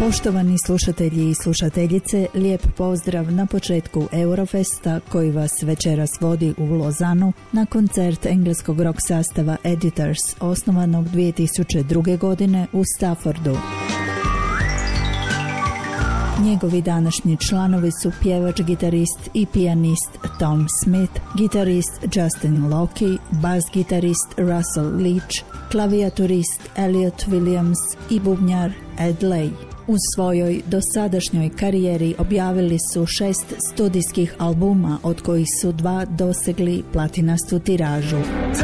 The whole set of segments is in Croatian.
Poštovani slušatelji i slušateljice, lijep pozdrav na početku Eurofesta koji vas večeras vodi u Lozanu na koncert engleskog rock sastava Editors, osnovanog 2002. godine u Staffordu. Njegovi današnji članovi su pjevač, gitarist i pijanist Tom Smith, gitarist Justin Locke, bas-gitarist Russell Leach, klavijaturist Elliot Williams i bubnjar Ed Lay. U svojoj dosadašnjoj karijeri objavili su 6 studijskih albuma, od kojih su 2 dosegli platinastu tiražu.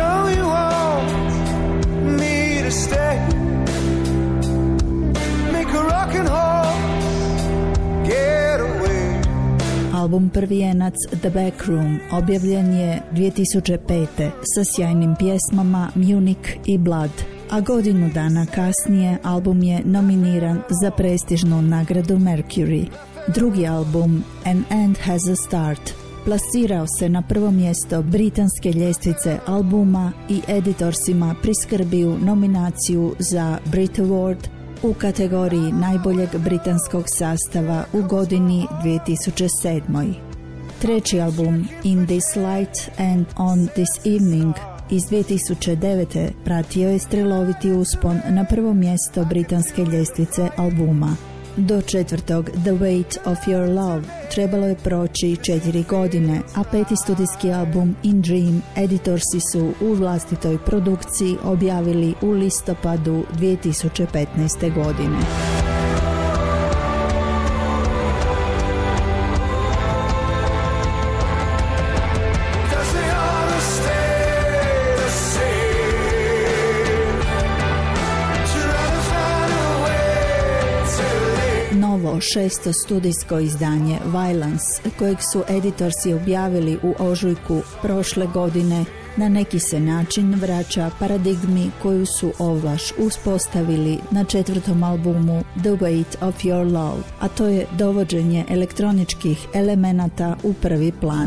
Album Prvijenac The Back Room objavljen je 2005. sa sjajnim pjesmama Munich i Blood, a godinu dana kasnije album je nominiran za prestižnu nagradu Mercury. Drugi album An End Has a Start plasirao se na prvo mjesto britanske ljestvice albuma i Editorsima priskrbio nominaciju za Brit Award u kategoriji najboljeg britanskog sastava u godini 2007. Treći album In This Light and On This Evening iz 2009. pratio je streloviti uspon na prvo mjesto britanske ljestvice albuma. Do četvrtog The Weight of Your Love trebalo je proći 4 godine, a peti studijski album In Dream Editorsi su u vlastitoj produkciji objavili u listopadu 2015. godine. Novo 6. studijsko izdanje Violence, kojeg su Editorsi objavili u ožujku prošle godine, na neki se način vraća paradigmi koju su ovlaš uspostavili na 4. albumu The Weight of Your Love, a to je dovođenje elektroničkih elemenata u prvi plan.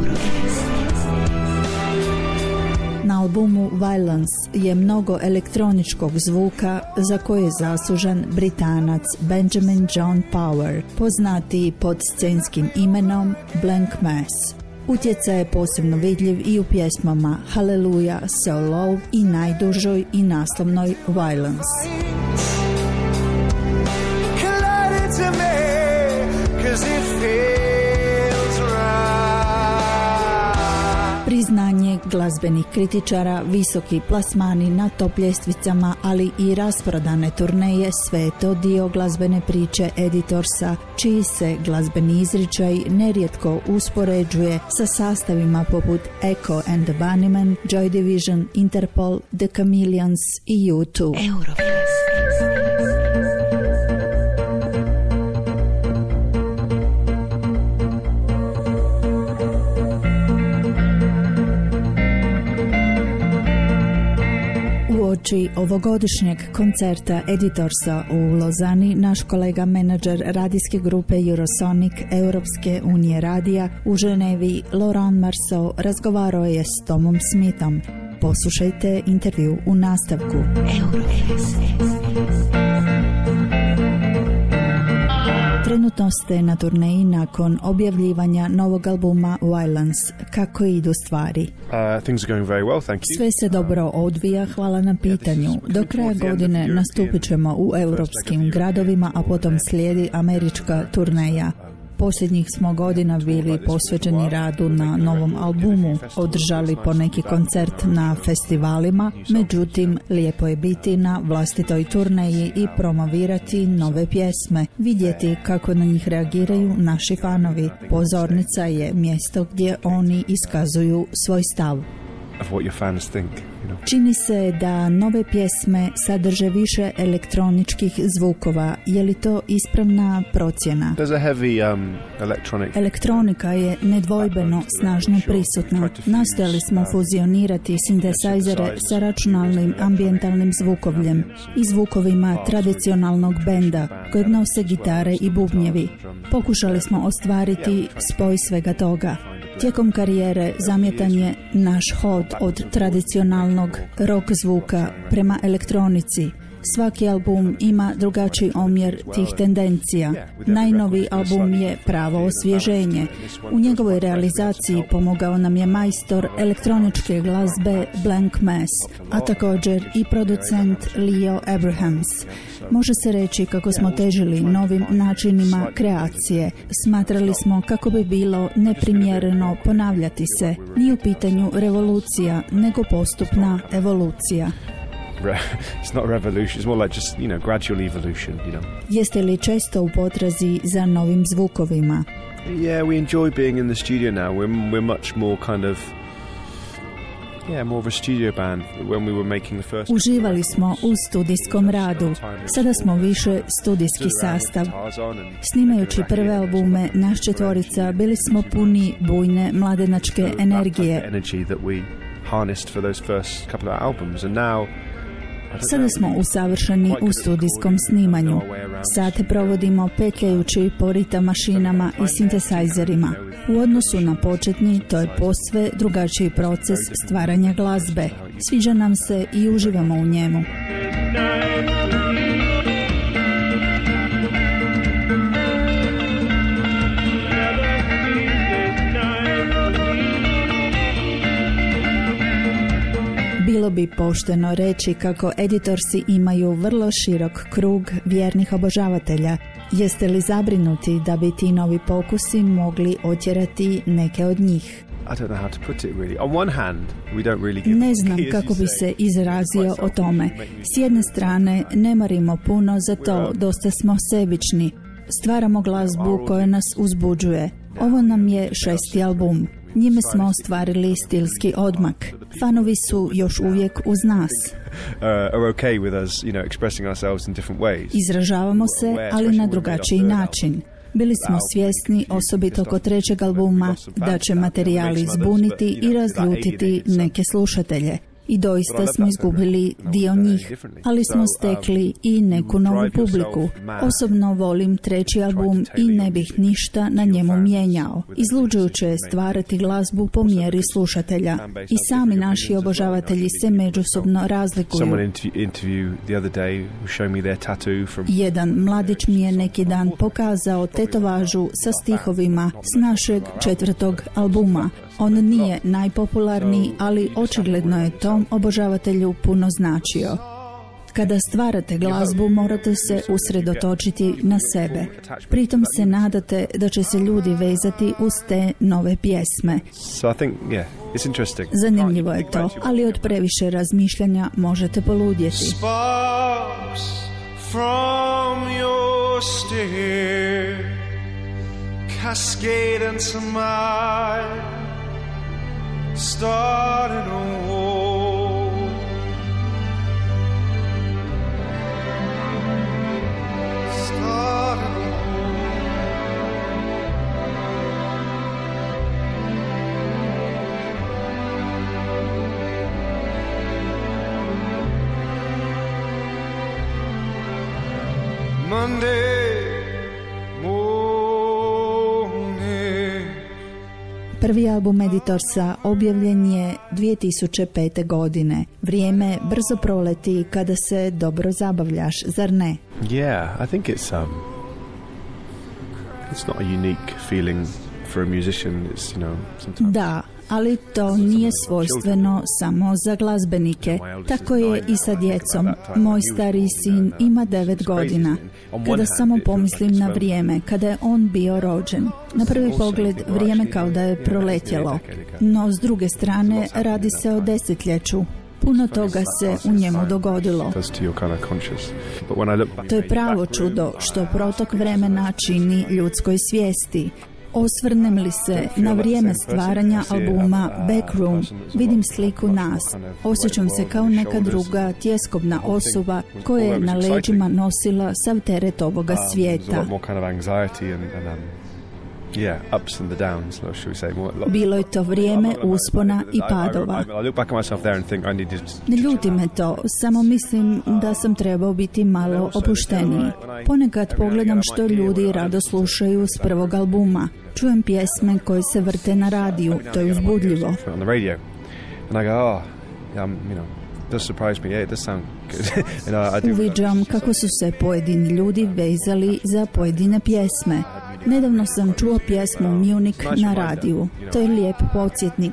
Na albumu Violence je mnogo elektroničkog zvuka za koje je zaslužan Britanac Benjamin John Power, poznatiji pod scenskim imenom Blank Mass. Utjecaj je posebno vidljiv i u pjesmama Hallelujah, So Low i najdužoj i naslovnoj Violence. Priznanje glazbenih kritičara, visoki plasmani na top ljestvicama, ali i rasprodane turneje, sve je to dio glazbene priče Editorsa, čiji se glazbeni izričaj nerijetko uspoređuje sa sastavima poput Echo and the Bunnymen, Joy Division, Interpol, The Chameleons i U2. Uoči ovogodišnjeg koncerta Editorsa u Lozani, naš kolega menadžer radijske grupe Eurosonic Europske unije radija u Ženevi, Laurent Marceau, razgovarao je s Tomom Smithom. Poslušajte intervju u nastavku. Trenutno ste na turneji nakon objavljivanja novog albuma Violence. Kako idu stvari? Things are going very well, thank you. Sve se dobro odvija, hvala na pitanju. Do kraja godine nastupit ćemo u europskim gradovima, a potom slijedi američka turneja. Posljednjih smo godina bili posvećeni radu na novom albumu, održali poneki koncert na festivalima, međutim, lijepo je biti na vlastitoj turneji i promovirati nove pjesme, vidjeti kako na njih reagiraju naši fanovi. Pozornica je mjesto gdje oni iskazuju svoj stav. Čini se da nove pjesme sadrže više elektroničkih zvukova. Je li to ispravna procjena? Elektronika je nedvojbeno snažno prisutna. Nastojali smo fuzionirati sintesajzere sa računalnim ambijentalnim zvukovljem i zvukovima tradicionalnog benda kojeg nose gitare i bubnjevi. Pokušali smo ostvariti spoj svega toga. Tijekom karijere zamjetan je naš hod od tradicionalnog rock zvuka prema elektronici. Svaki album ima drugačiji omjer tih tendencija. Najnoviji album je pravo osvježenje. U njegovoj realizaciji pomogao nam je majstor elektroničke glazbe Blank Mass, a također i producent Leo Abrahams. Može se reći kako smo težili novim načinima kreacije. Smatrali smo kako bi bilo neprimjereno ponavljati se. Nije u pitanju revolucija, nego postupna evolucija. It's not a revolution, it's more like just, gradual evolution, Jeste li često u potrazi za novim zvukovima? Yeah, we enjoy being in the studio now. We're much more kind of more of a studio band when we were making the first. Uživali smo u studijskom radu. Sada smo više studijski sastav. Snimajući prve albume, naš četvorica, bili smo puni bujne mladenačke energije. Sada smo usavršeni u studijskom snimanju. Sate provodimo petljajući po ritam mašinama i sintesajzerima. U odnosu na početni, to je posve drugačiji proces stvaranja glazbe. Sviđa nam se i uživamo u njemu. Bilo bi pošteno reći kako editorsi imaju vrlo širok krug vjernih obožavatelja. Jeste li zabrinuti da bi ti novi pokusi mogli otjerati neke od njih? Ne znam kako bi se izrazio o tome. S jedne strane, ne marimo puno za to, dosta smo sebični. Stvaramo glazbu koja nas uzbuđuje. Ovo nam je 6. album. Njime smo ostvarili stilski odmak. Fanovi su još uvijek uz nas. Izražavamo se, ali na drugačiji način. Bili smo svjesni, osobito kod 3. albuma, da će materijali zbuniti i razljutiti neke slušatelje. I doista smo izgubili dio njih, ali smo stekli i neku novu publiku. Osobno volim 3. album i ne bih ništa na njemu mijenjao. Izluđujuće je stvarati glazbu po mjeri slušatelja. I sami naši obožavatelji se međusobno razlikuju. Jedan mladić mi je neki dan pokazao tetovažu sa stihovima s našeg 4. albuma. On nije najpopularniji, ali očigledno je tom obožavatelju puno značio. Kada stvarate glazbu, morate se usredotočiti na sebe. Pritom se nadate da će se ljudi vezati uz te nove pjesme. Zanimljivo je to, ali od previše razmišljanja možete poludjeti. Started a war. Started a war. Monday. Prvi album Editorsa objavljen je 2005. godine. Vrijeme brzo proleti kada se dobro zabavljaš, zar ne? Yeah, I think it's not a unique feeling for a musician. It's, sometimes. Da, ali to nije svojstveno samo za glazbenike. Tako je i sa djecom. Moj stariji sin ima 9 godina. Kada samo pomislim na vrijeme, kada je on bio rođen. Na prvi pogled vrijeme kao da je proletjelo. No, s druge strane, radi se o desetljeću. Puno toga se u njemu dogodilo. To je pravo čudo što protok vremena čini ljudskoj svijesti. Osvrnem li se na vrijeme stvaranja albuma Backroom, vidim sliku nas. Osjećam se kao neka druga tjeskobna osoba koja je na leđima nosila sav teret ovoga svijeta. Bilo je to vrijeme uspona i padova. Ne ljuti me to, samo mislim da sam trebao biti malo opušteniji. Ponekad pogledam što ljudi rado slušaju s prvog albuma. Čujem pjesme koje se vrte na radiju, to je uzbudljivo. does surprise me. Yeah, it does sound good. Uviđam kako su se pojedini ljudi vezali za pojedine pjesme. Nedavno sam čuo pjesmu Munich na radiju. To je lijep podsjetnik.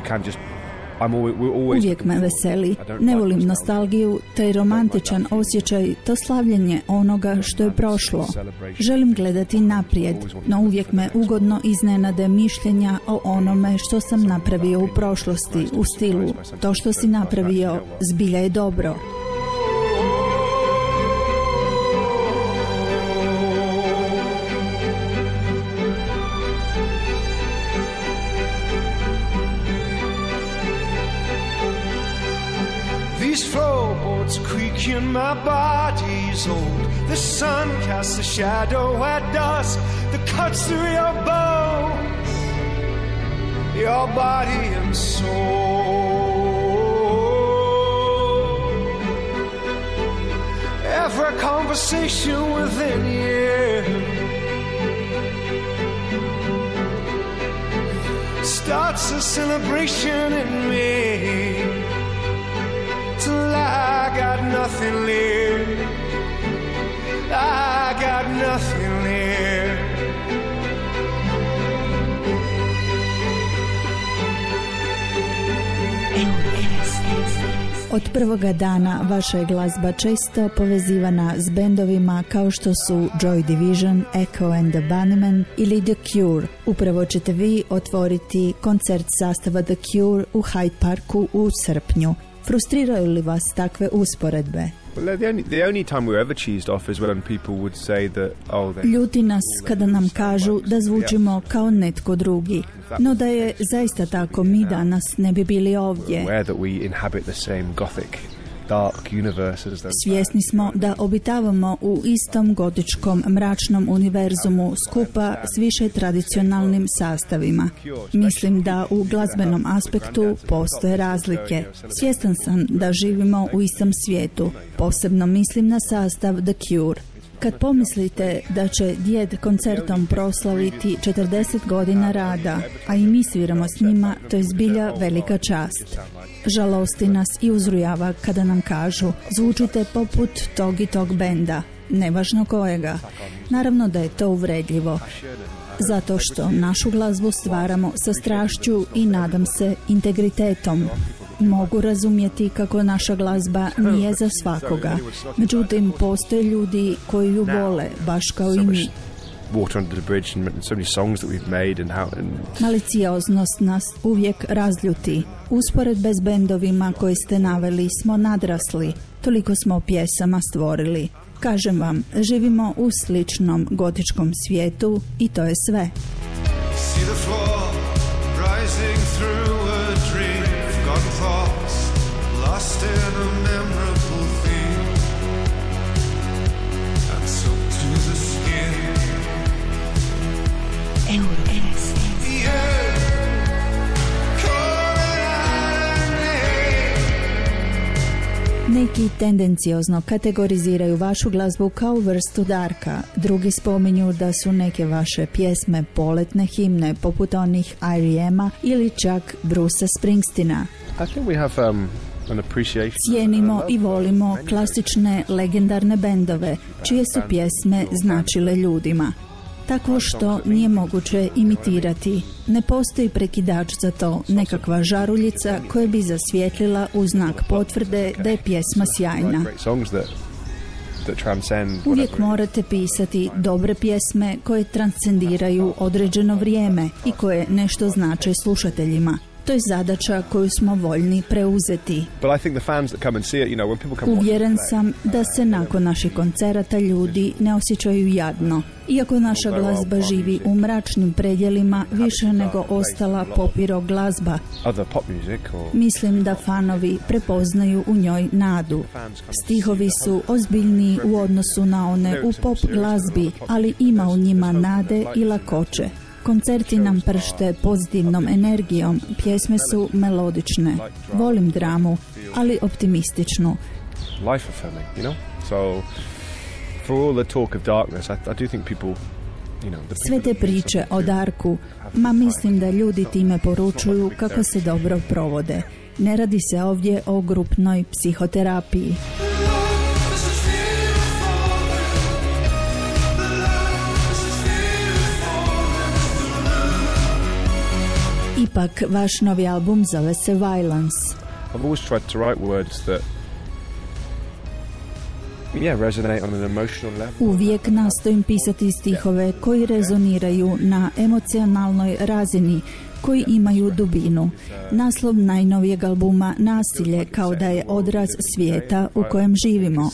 Uvijek me veseli. Ne volim nostalgiju, taj romantičan osjećaj, to slavljenje onoga što je prošlo. Želim gledati naprijed, no uvijek me ugodno iznenade mišljenja o onome što sam napravio u prošlosti, u stilu to što si napravio zbilja je dobro. These floorboards creak and my body's old. The sun casts a shadow at dusk that cuts through your bones, your body and soul. Every conversation within you starts a celebration in me. Till I got nothing left, I got nothing left. Od prvoga dana vaša je glazba često povezivana s bendovima kao što su Joy Division, Echo and the Bunnymen ili The Cure. Upravo ćete vi otvoriti koncert sastava The Cure u Hyde Parku u srpnju. Frustriraju li vas takve usporedbe? Ljuti nas kada nam kažu da zvučimo kao netko drugi. No da je zaista tako, mi danas ne bi bili ovdje. Svjesni smo da obitavamo u istom gotičkom mračnom univerzumu skupa s više tradicionalnim sastavima. Mislim da u glazbenom aspektu postoje razlike. Svjestan sam da živimo u istom svijetu. Posebno mislim na sastav The Cure. Kad pomislite da će djed koncertom proslaviti 40 godina rada, a i mi sviramo s njima, to je zbilja velika čast. Žalosti nas i uzrujava kada nam kažu zvučite poput tog i tog benda, nevažno kojega. Naravno da je to uvredljivo, zato što našu glazbu stvaramo sa strašću i nadam se integritetom. Mogu razumjeti kako naša glazba nije za svakoga, međutim postoje ljudi koji ju vole, baš kao i mi. Malicioznost nas uvijek razljuti. Usporedbe s bendovima koje ste naveli smo nadrasli. Toliko smo pjesama stvorili. Kažem vam, živimo u sličnom gotičkom svijetu i to je sve. Neki tendenciozno kategoriziraju vašu glazbu kao vrstu darka, drugi spominju da su neke vaše pjesme poletne himne poput onih R.E.M.-a ili čak Brucea Springsteena. Cijenimo i volimo klasične legendarne bendove, čije su pjesme značile ljudima. Tako što nije moguće imitirati. Ne postoji prekidač za to, nekakva žaruljica koja bi zasvijetlila u znak potvrde da je pjesma sjajna. Uvijek morate pisati dobre pjesme koje transcendiraju određeno vrijeme i koje nešto znače slušateljima. To je zadaća koju smo voljni preuzeti. Uvjeren sam da se nakon naših koncerata ljudi ne osjećaju jadno. Iako naša glazba živi u mračnim predjelima više nego ostala pop i rock glazba, mislim da fanovi prepoznaju u njoj nadu. Stihovi su ozbiljniji u odnosu na one u pop glazbi, ali ima u njima nade i lakoće. Koncerti nam pršte pozitivnom energijom, pjesme su melodične. Volim dramu, ali optimističnu. Sve te priče o darku, mislim da ljudi time poručuju kako se dobro provode. Ne radi se ovdje o grupnoj psihoterapiji. Ipak, vaš novi album zove se Violence. I've always tried to write words that resonate on an emotional level. Uvijek nastojim pisati stihove koji rezoniraju na emocionalnoj razini, koji imaju dubinu. Naslov najnovijeg albuma Nasilje kao da je odraz svijeta u kojem živimo.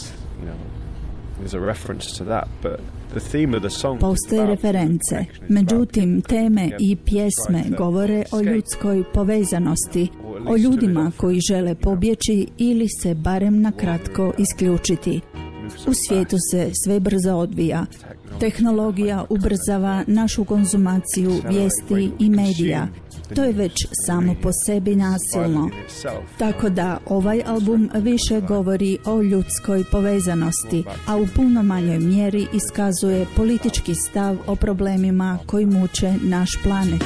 Postoje reference, međutim teme i pjesme govore o ljudskoj povezanosti, o ljudima koji žele pobjeći ili se barem na kratko isključiti. U svijetu se sve brzo odvija. Tehnologija ubrzava našu konzumaciju vijesti i medija. To je već samo po sebi nasilno. Tako da ovaj album više govori o ljudskoj povezanosti, a u puno manjoj mjeri iskazuje politički stav o problemima koji muče naš planet.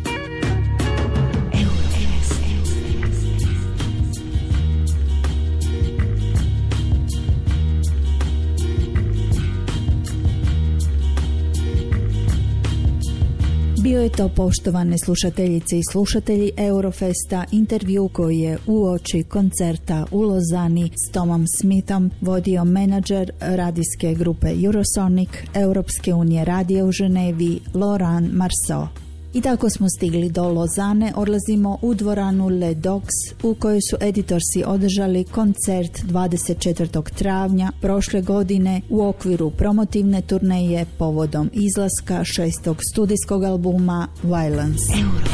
Bio je to, poštovane slušateljice i slušatelji, Eurofesta, intervju koji je uoči koncerta u Lozani s Tomom Smithom vodio menadžer radijske grupe Eurosonic, Europske unije radija u Ženevi, Laurent Marceau. I tako smo stigli do Lozane, odlazimo u dvoranu Le Dox u kojoj su Editorsi održali koncert 24. travnja prošle godine u okviru promotivne turneje povodom izlaska 6. studijskog albuma Violence.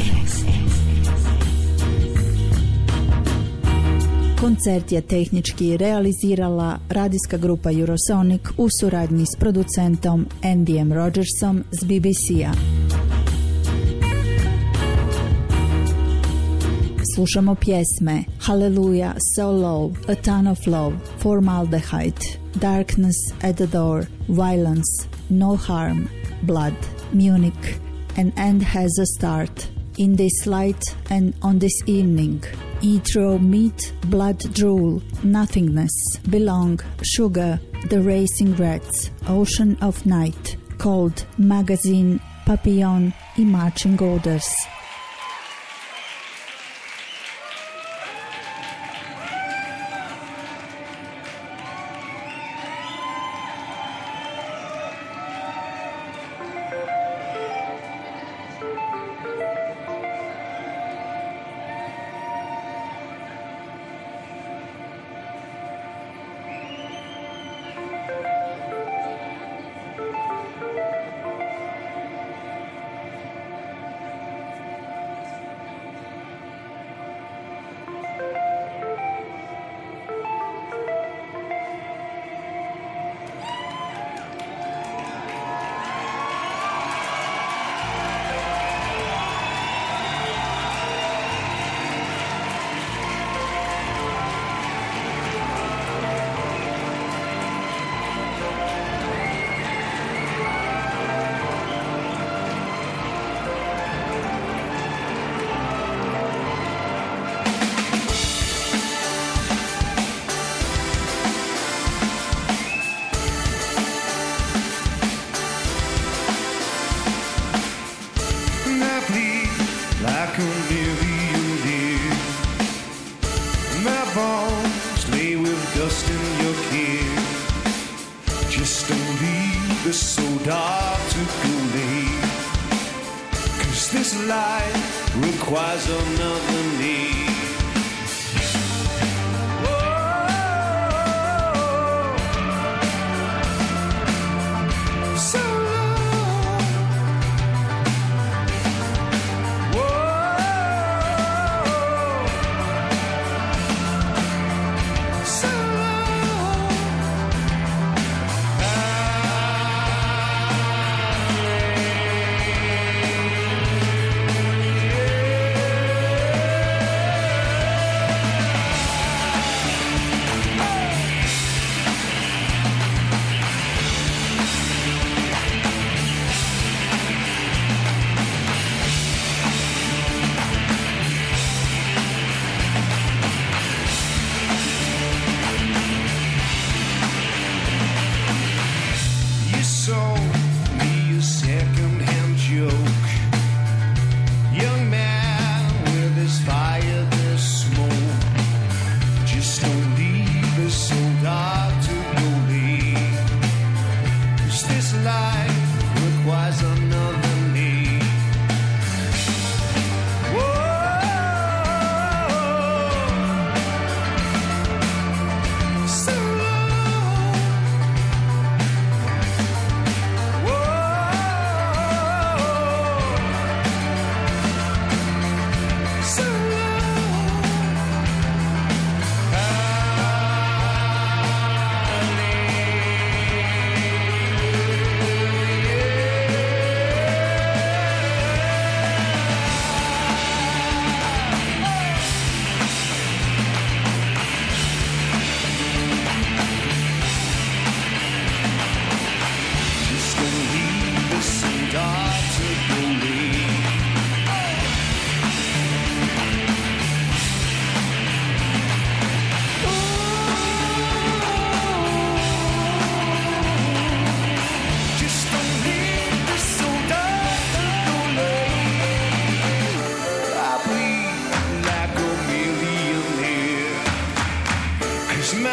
Koncert je tehnički realizirala radijska grupa Eurosonic u suradnji s producentom Andyjem Rogersom z BBC-a. Slušamo pjesme Hallelujah, So Low, A Ton of Love, Formaldehyde, Darkness at the Door, Violence, No Harm, Blood, Munich, An End Has a Start, In This Light and On This Evening, Eat Raw Meat, Blood Drool, Nothingness, Belong, Sugar, The Racing Rats, Ocean of Night, Cold, Magazine, Papillon i Marching Orders. Requires another need. So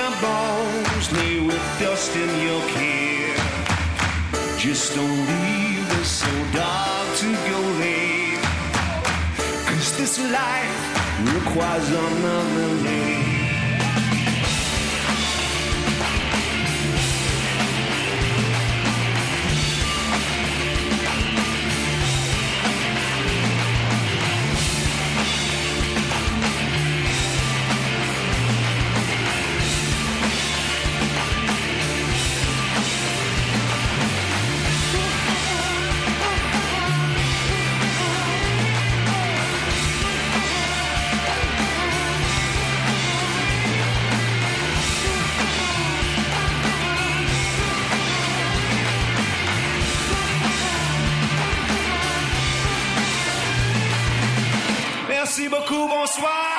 my bones lay with dust in your care. Just don't leave us so dark to go there, 'cause this life requires another name. Merci beaucoup, bonsoir.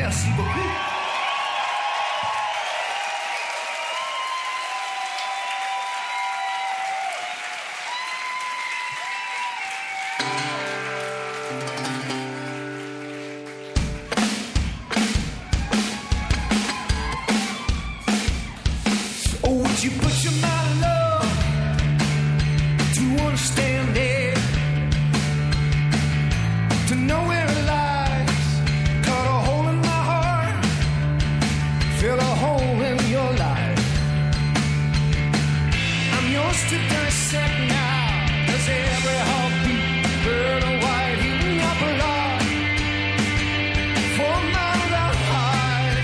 Merci beaucoup. You put your mind in love to understand it, to know where it lies. Cut a hole in my heart, fill a hole in your life. I'm yours to dissect now. Does every heartbeat burn a white heat in your blood? For a mile to hide.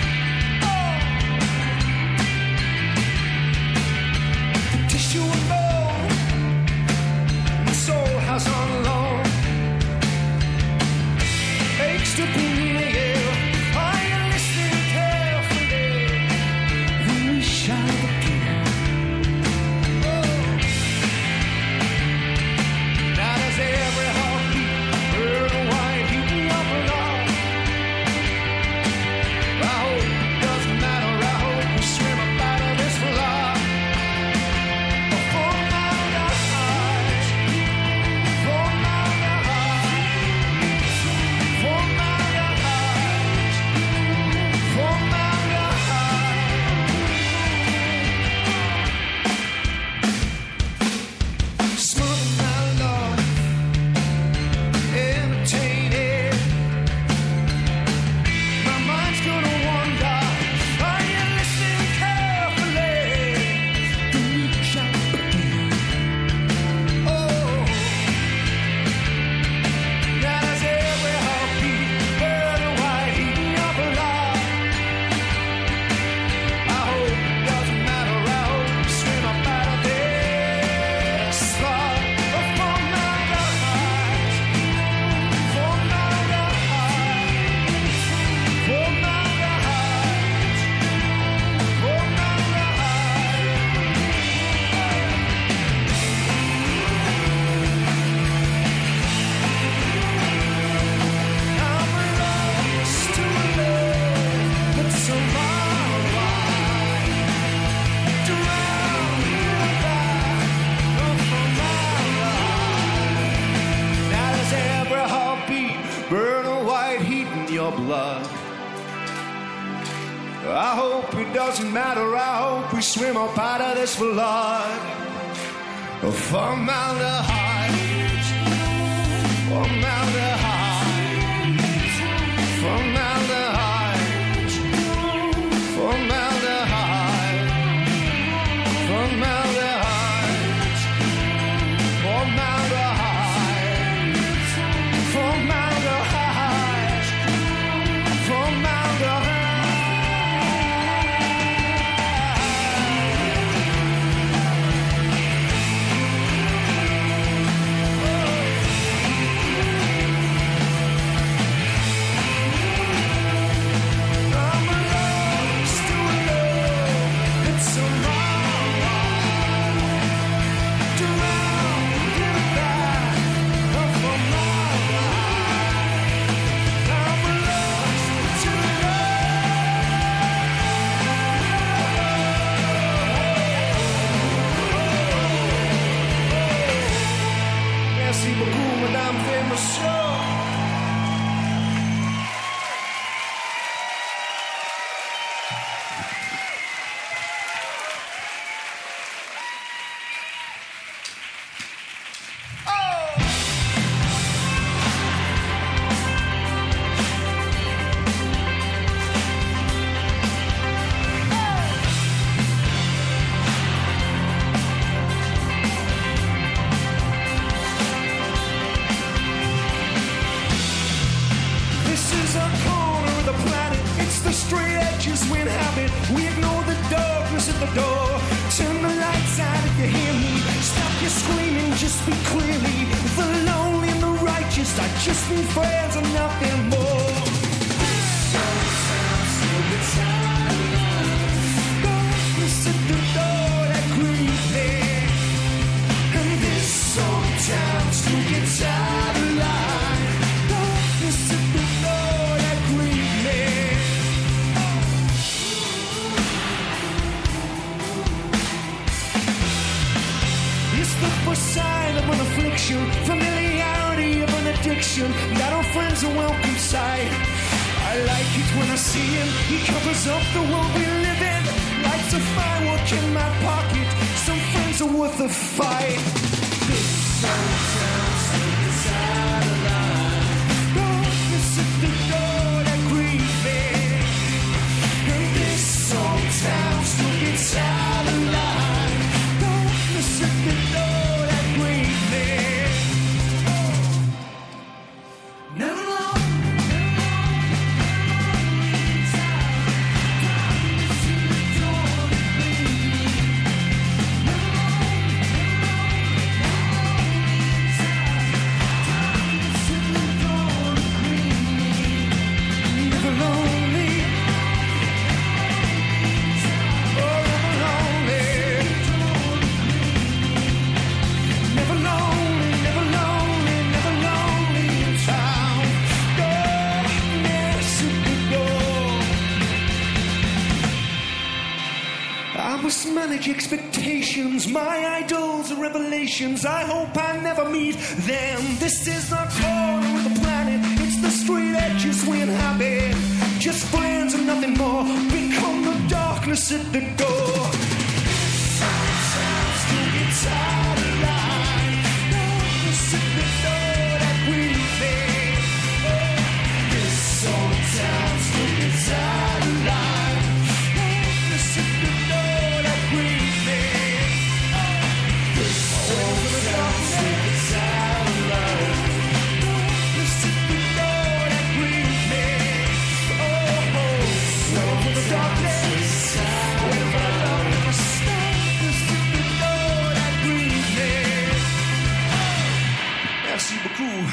You alone, my soul has on loan, aches to be near you. Are you listening carefully? Then we shall begin. Oh. Now does every heartbeat burn a white heat in your blood? I hope it doesn't matter. I hope we swim up out of this flood. I hope it doesn't matter. I hope we swim up out of this flood. Formaldehyde, formaldehyde, formaldehyde, formaldehyde, formaldehyde, formaldehyde, formaldehyde, formaldehyde. Merci beaucoup, mesdames et messieurs. We ignore the darkness at the door. Turn the lights out if you hear me. Stop your screaming, just speak clearly. The lonely and the righteous, I just need friends and nothing more. Sometimes you'll get tired of love. Darkness at the door that creeping. And this sometimes you'll get tired of life. Darkness at the door that creeping. like it when I see him. He covers up the world we live in. Lights a firework in my pocket. Some friends are worth a fight. This old town still gets out of line. Darkness at the door that greets me. And this old town still gets out of line. Darkness at the door that greets me. Never long. Manage expectations, my idols are revelations. I hope I never meet them. This is the corner of the planet, it's the street edges we inhabit. Just friends and nothing more, become the darkness at the door. Sometimes still gets out of line. Darkness at the door that we live. This old town still gets out of line. Darkness at the door. Merci beaucoup.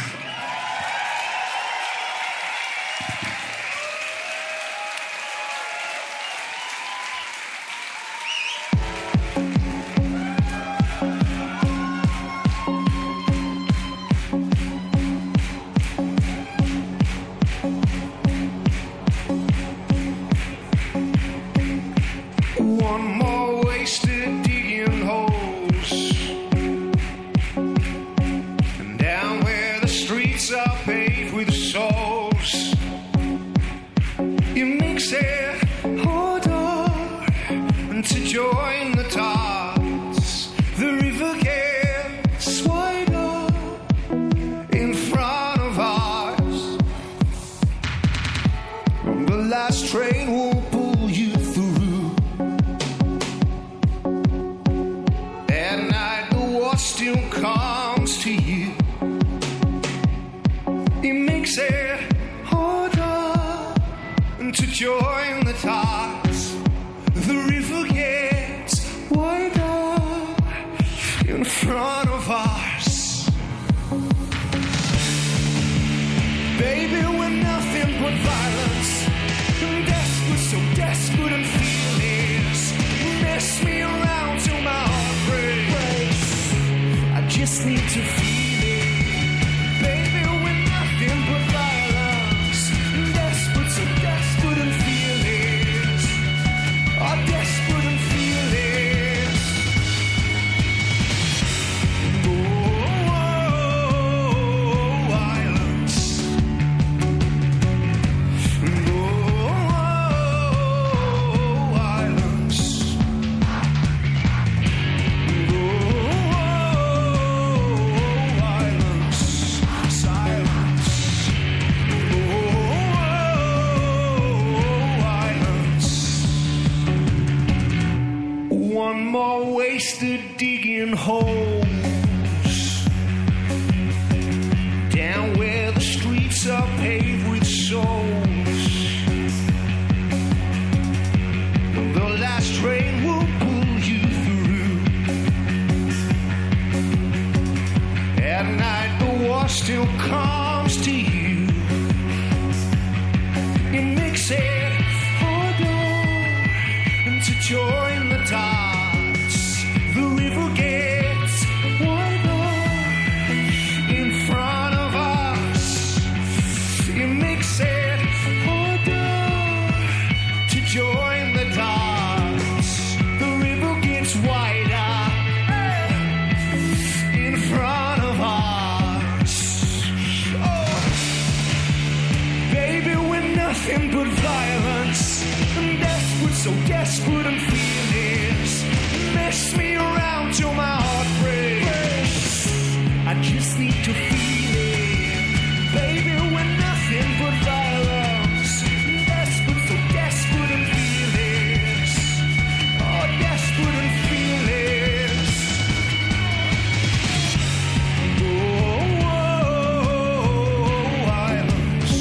but violence. I'm desperate, so desperate and fearless. Mess me around till my heart breaks. I just need to feel it, baby, we're nothing but violence. I'm desperate, so desperate and fearless. Oh, desperate and fearless. Oh, violence.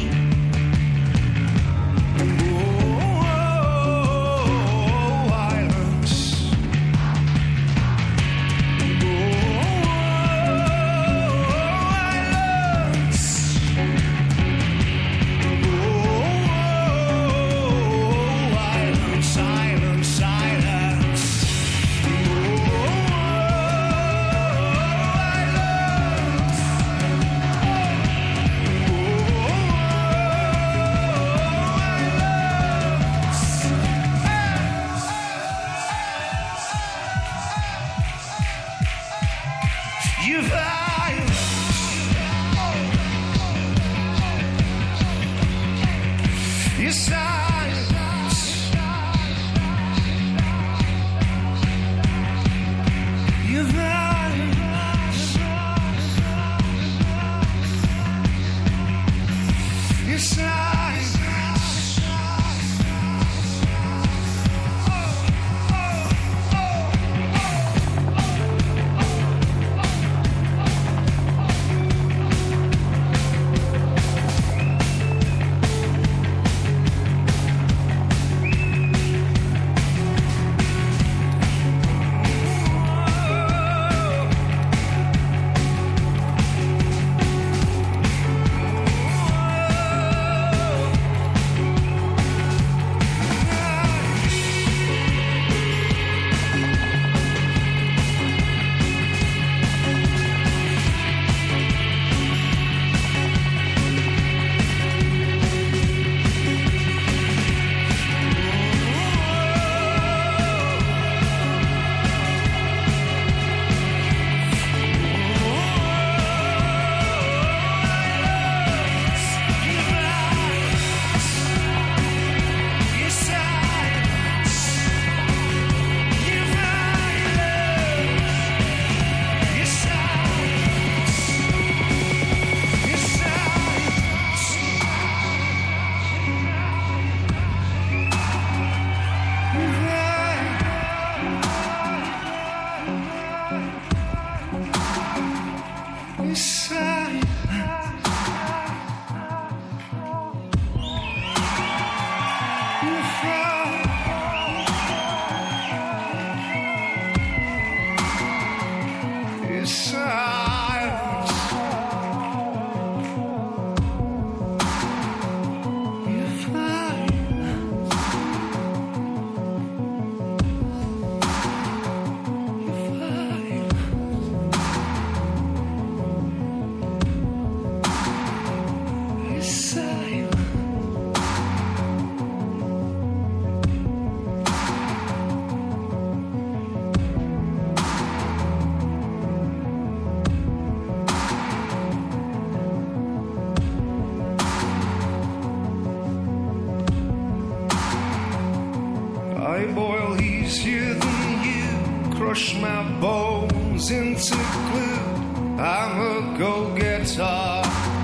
You violence. You silence. You violence. You silence. I boil easier than you, crush my bones into glue. I'm a go-getter.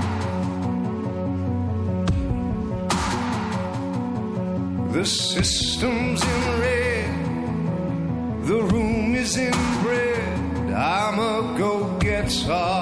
The system's in red, the room is in bread. I'm a go-getter.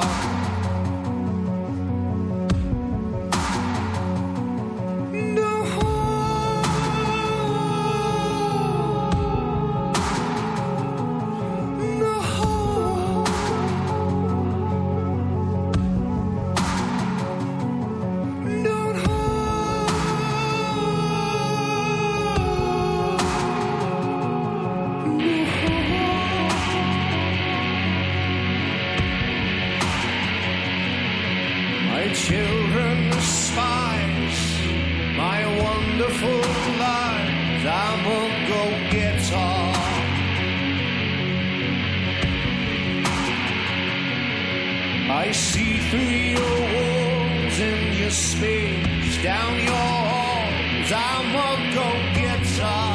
Children despise my wonderful lives. I'm a go-getter. I see through your walls and your space, down your hall. 'cause I'm a go-getter.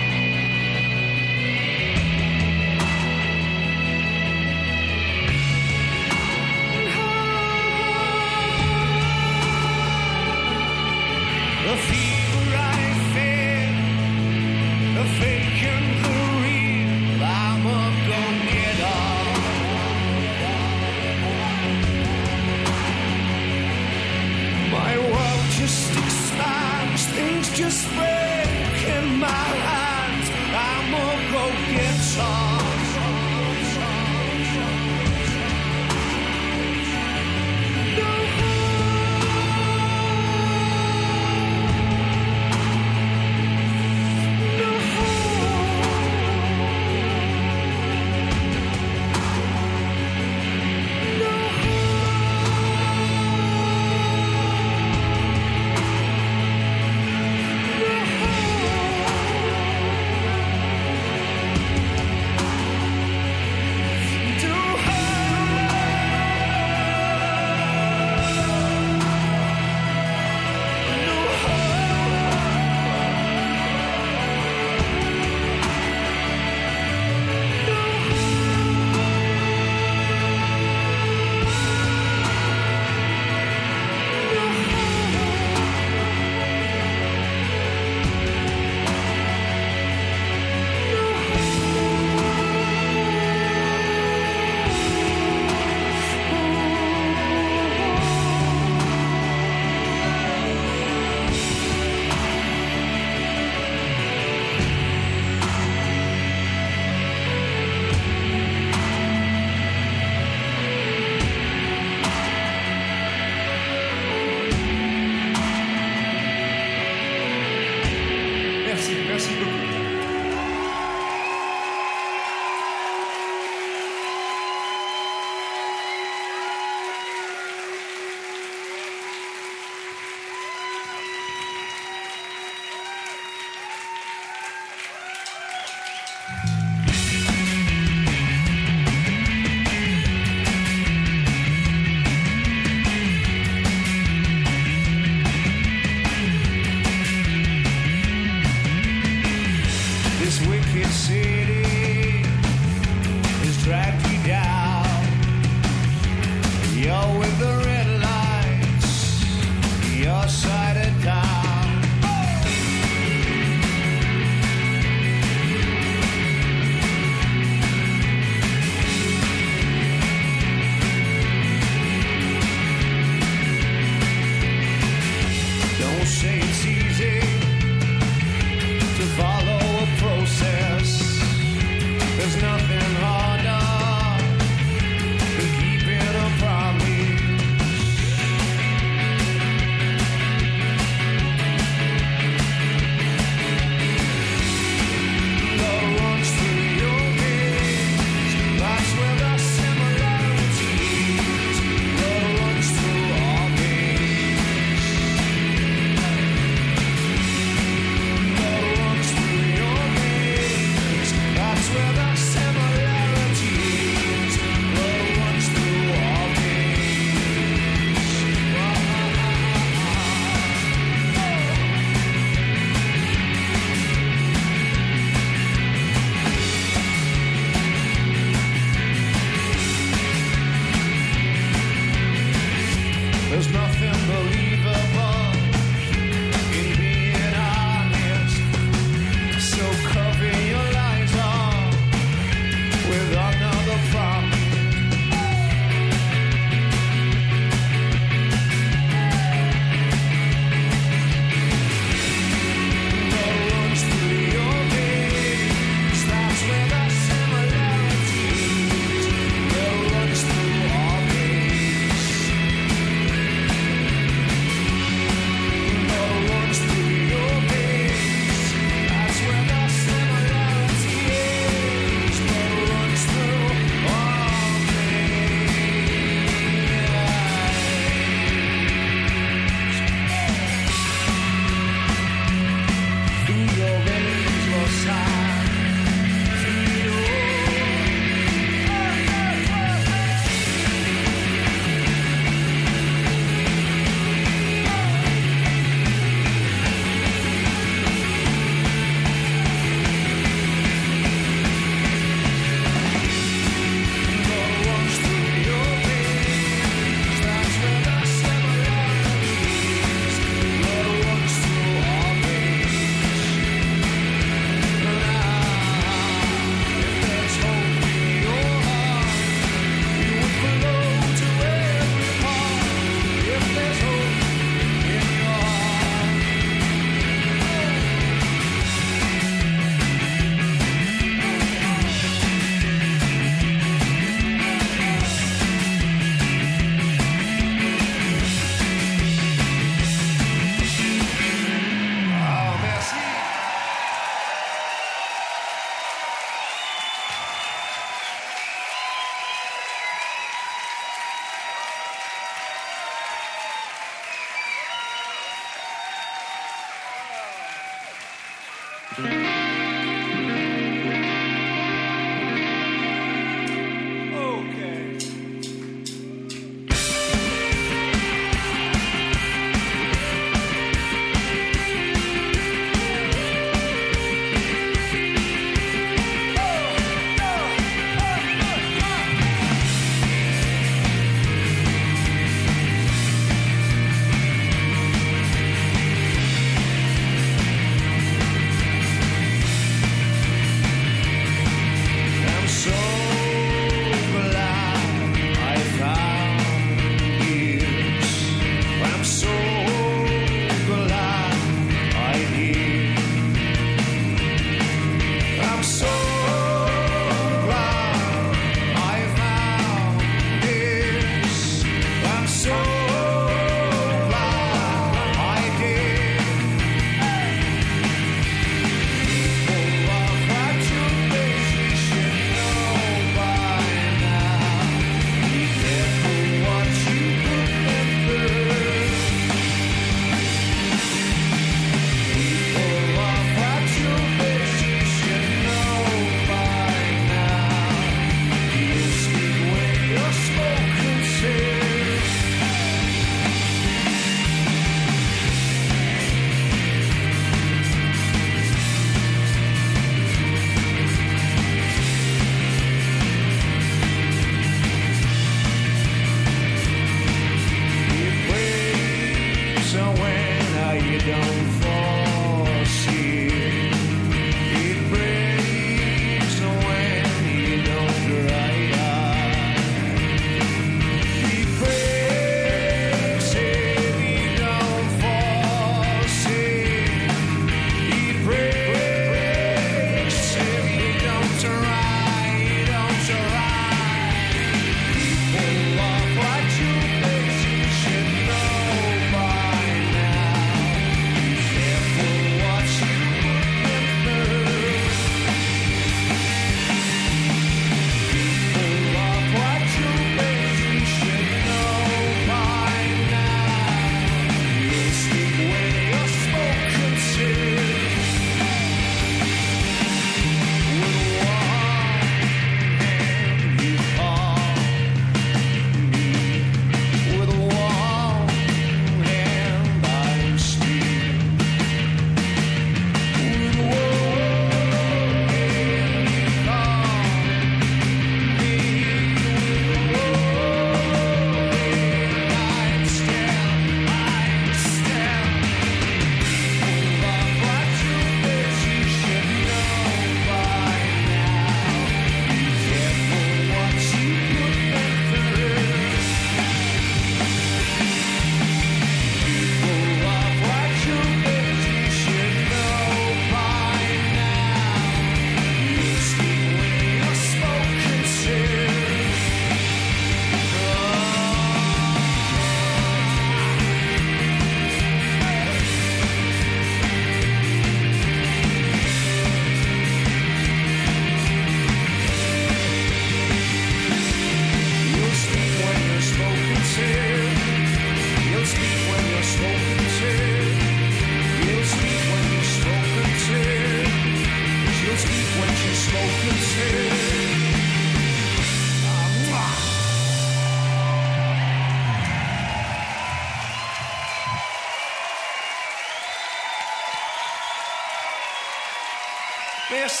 Merci.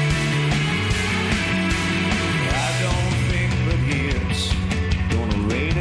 I don't think that it's gonna rain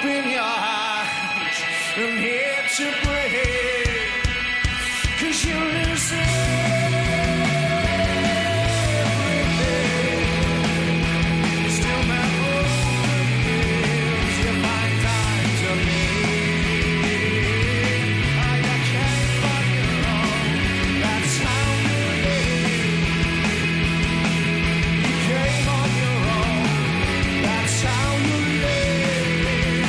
open your eyes, I'm here to break, 'cause you lose everything. Still my open ears, you find time to leave. I came on your own, that's how you live. You came on your own, that's how you live.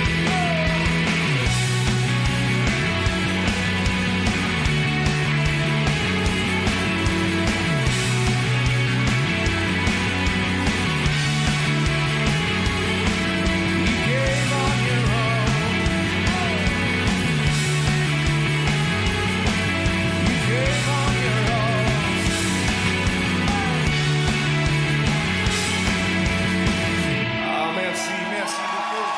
You came on your own. You came on your own. Ah, merci, merci beaucoup.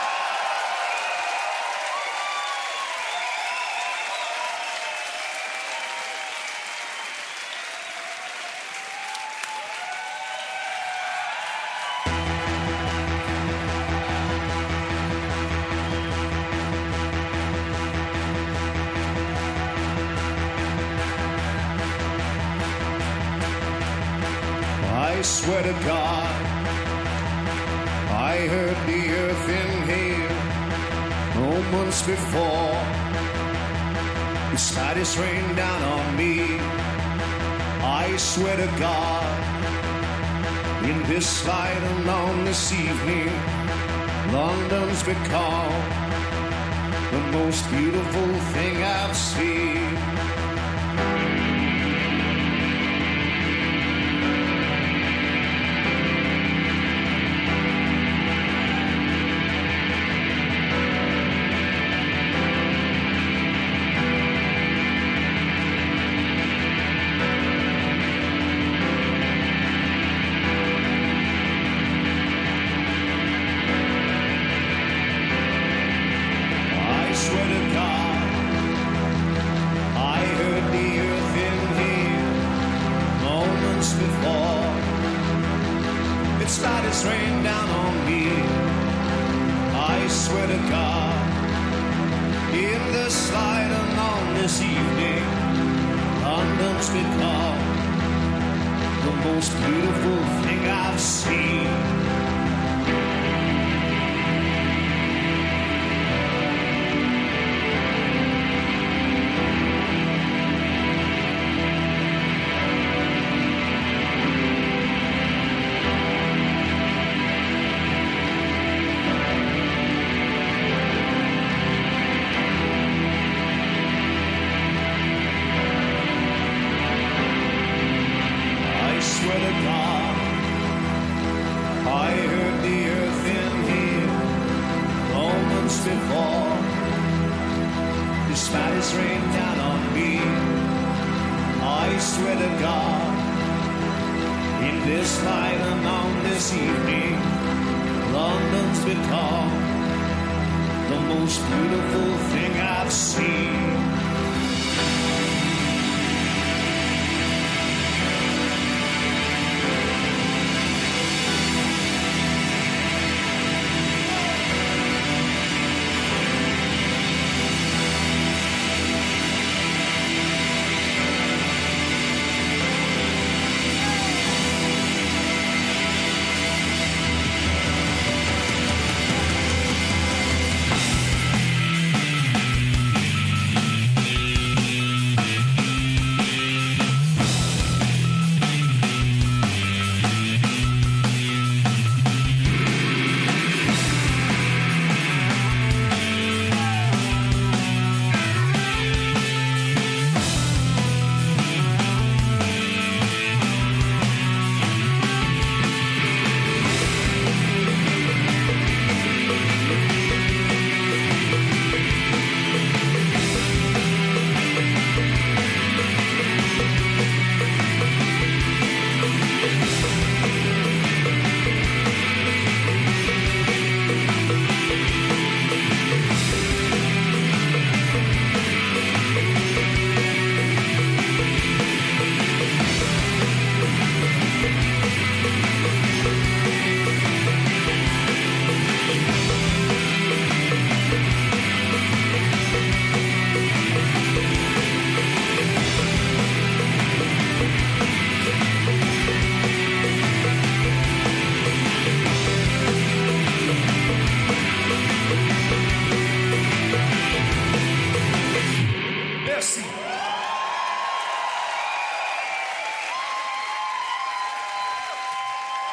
I swear to God, I heard the earth inhale moments before the slightest rain down on me. I swear to God, in this light and on this evening, London's become the most beautiful thing I've seen. I swear to God, I heard the earth inhale moments before it started to rain down on me. I swear to God, in this light and on this evening, London's become the most beautiful thing I've seen. I swear to God, I heard the earth inhale moments before the slightest rain down on me. I swear to God, in this light and on this evening, London's become the most beautiful thing I've seen.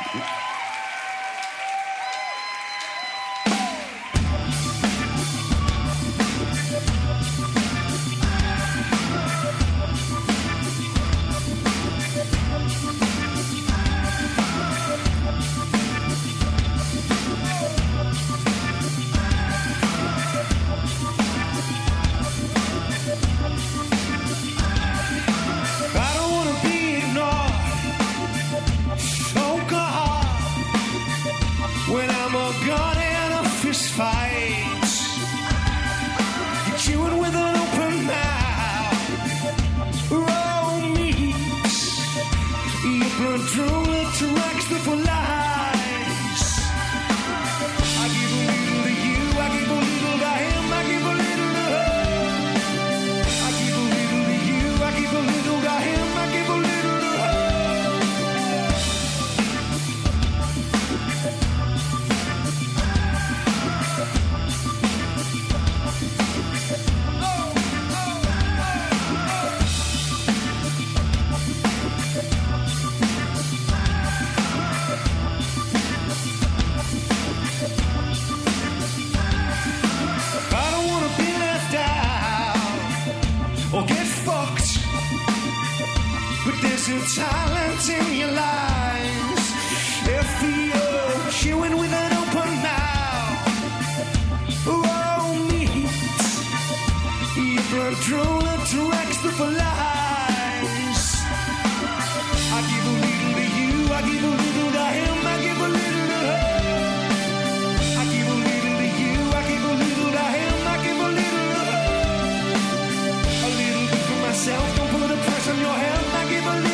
Talent in your lines. If you're chewing with an open mouth, oh meat, your blood drooling directs the lies. I give a little to you, I give a little to him, I give a little to her. I give a little to you, I give a little to him, I give a little to her. A little bit for myself, don't put a price on your head. I give a little.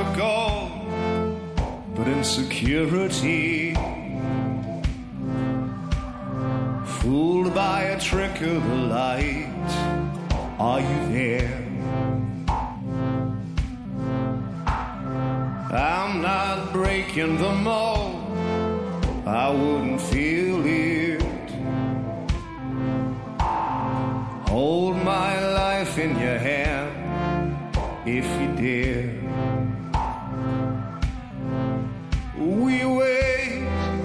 for gold, but insecurity. Fooled by a trick of the light, are you there? I'm not breaking the mold, I wouldn't feel it. Hold my life in your hand if you dare. We way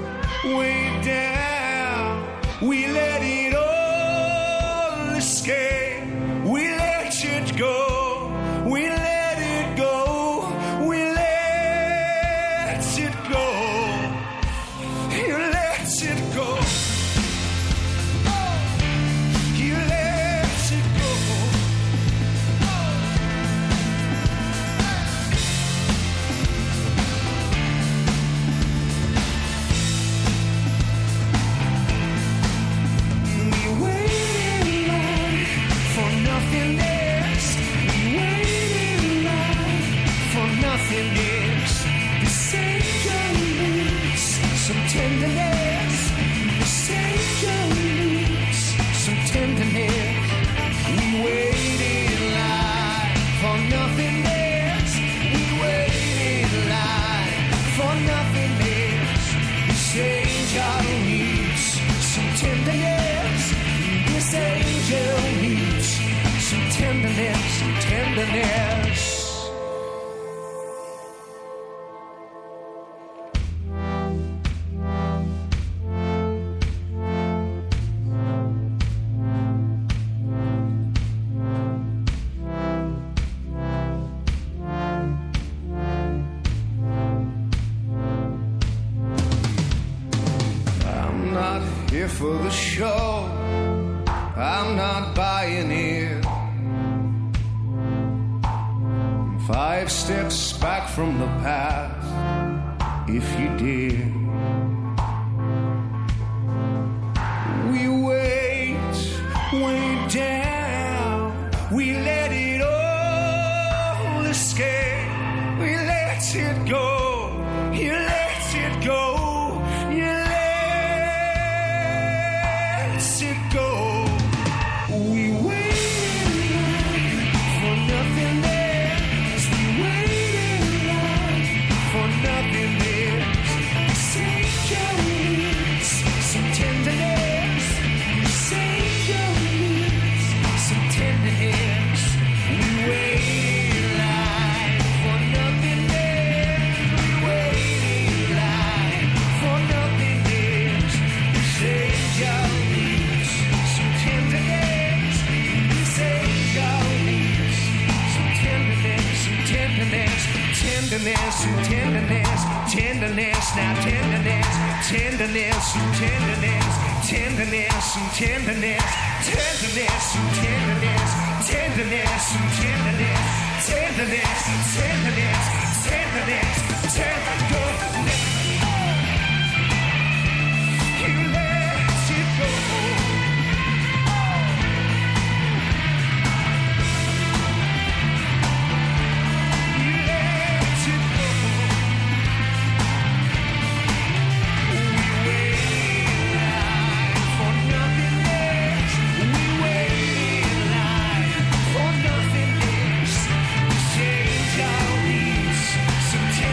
down, we let it all escape. We let it go, we let it go, we let it go. You let it go. You let it go. Tenderness, the Savior needs some tenderness. We wait in line for nothingness. We wait in line for nothingness. This angel needs some tenderness. This angel needs some tenderness, some tenderness. For the show, I'm not buying it. 5 steps back from the past, if you did. We wait down, we let it all escape. We let it go, you let it go. Tenderness, tenderness, now tenderness, tenderness, tenderness, tenderness, tenderness, tenderness, tenderness, tenderness, tenderness, tenderness, tenderness, tenderness, tenderness. You let it go. Some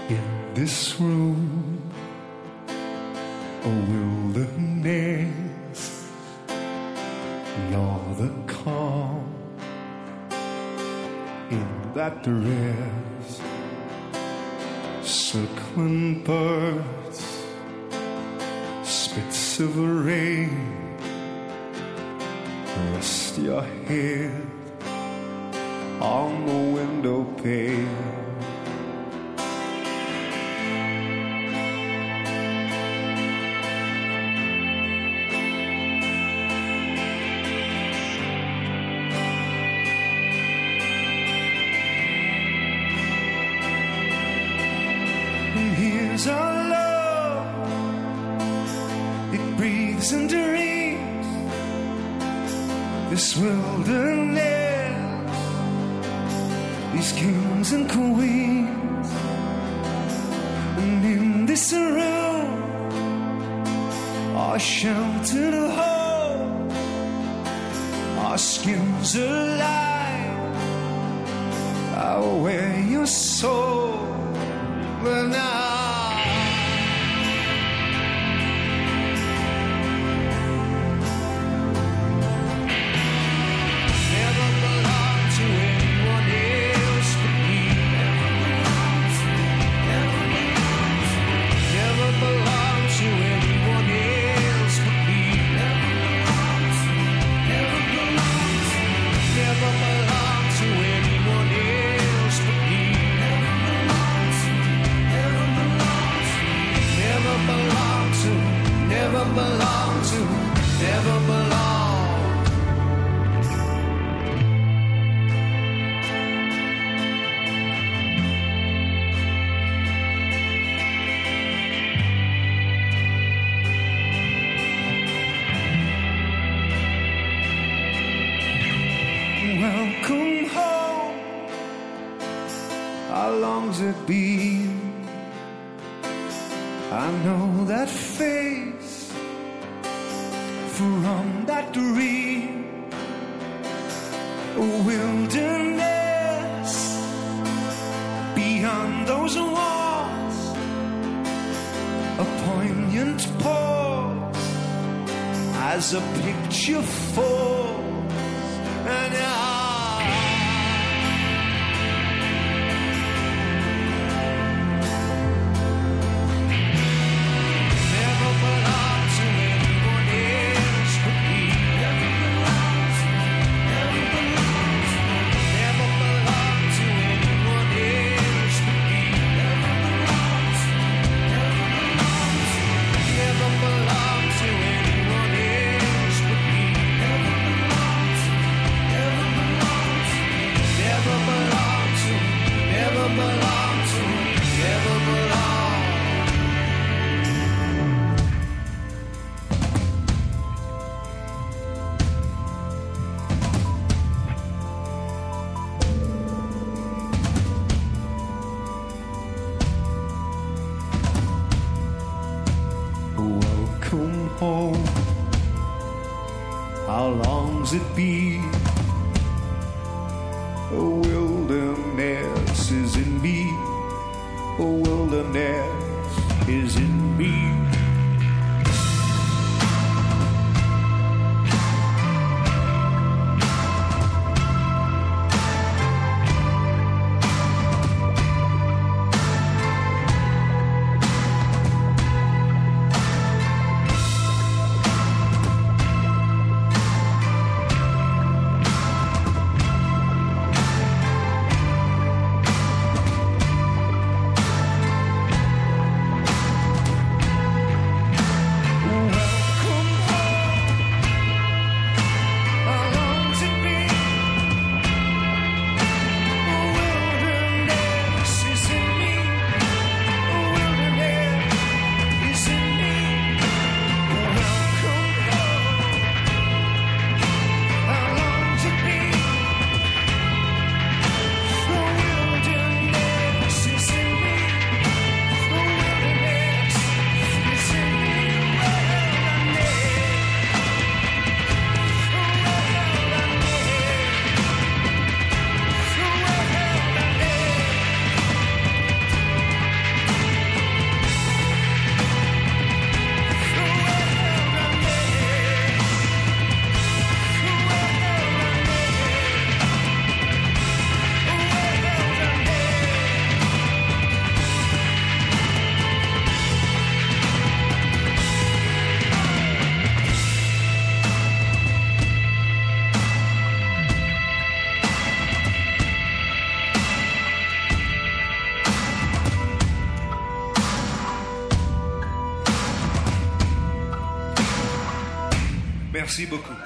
in this room, a wilderness, nor the calm in that rest. Circling birds, spits of rain, rest your head on the window pane. Here's our love, it breathes and dreams, this wilderness, these kings and queens, and in this room, our sheltered home, our skins alive, I'll wear your soul. But now never belong to anyone else but me. Never belong to anyone else but me. Never belong to anyone else but me. Never belong to, never belong. Welcome home, how long's it been? I know that face from that dream, a wilderness beyond those walls, a poignant pause as a picture falls, and home, how long's it been? A wilderness is in me, a wilderness is in me. Merci beaucoup.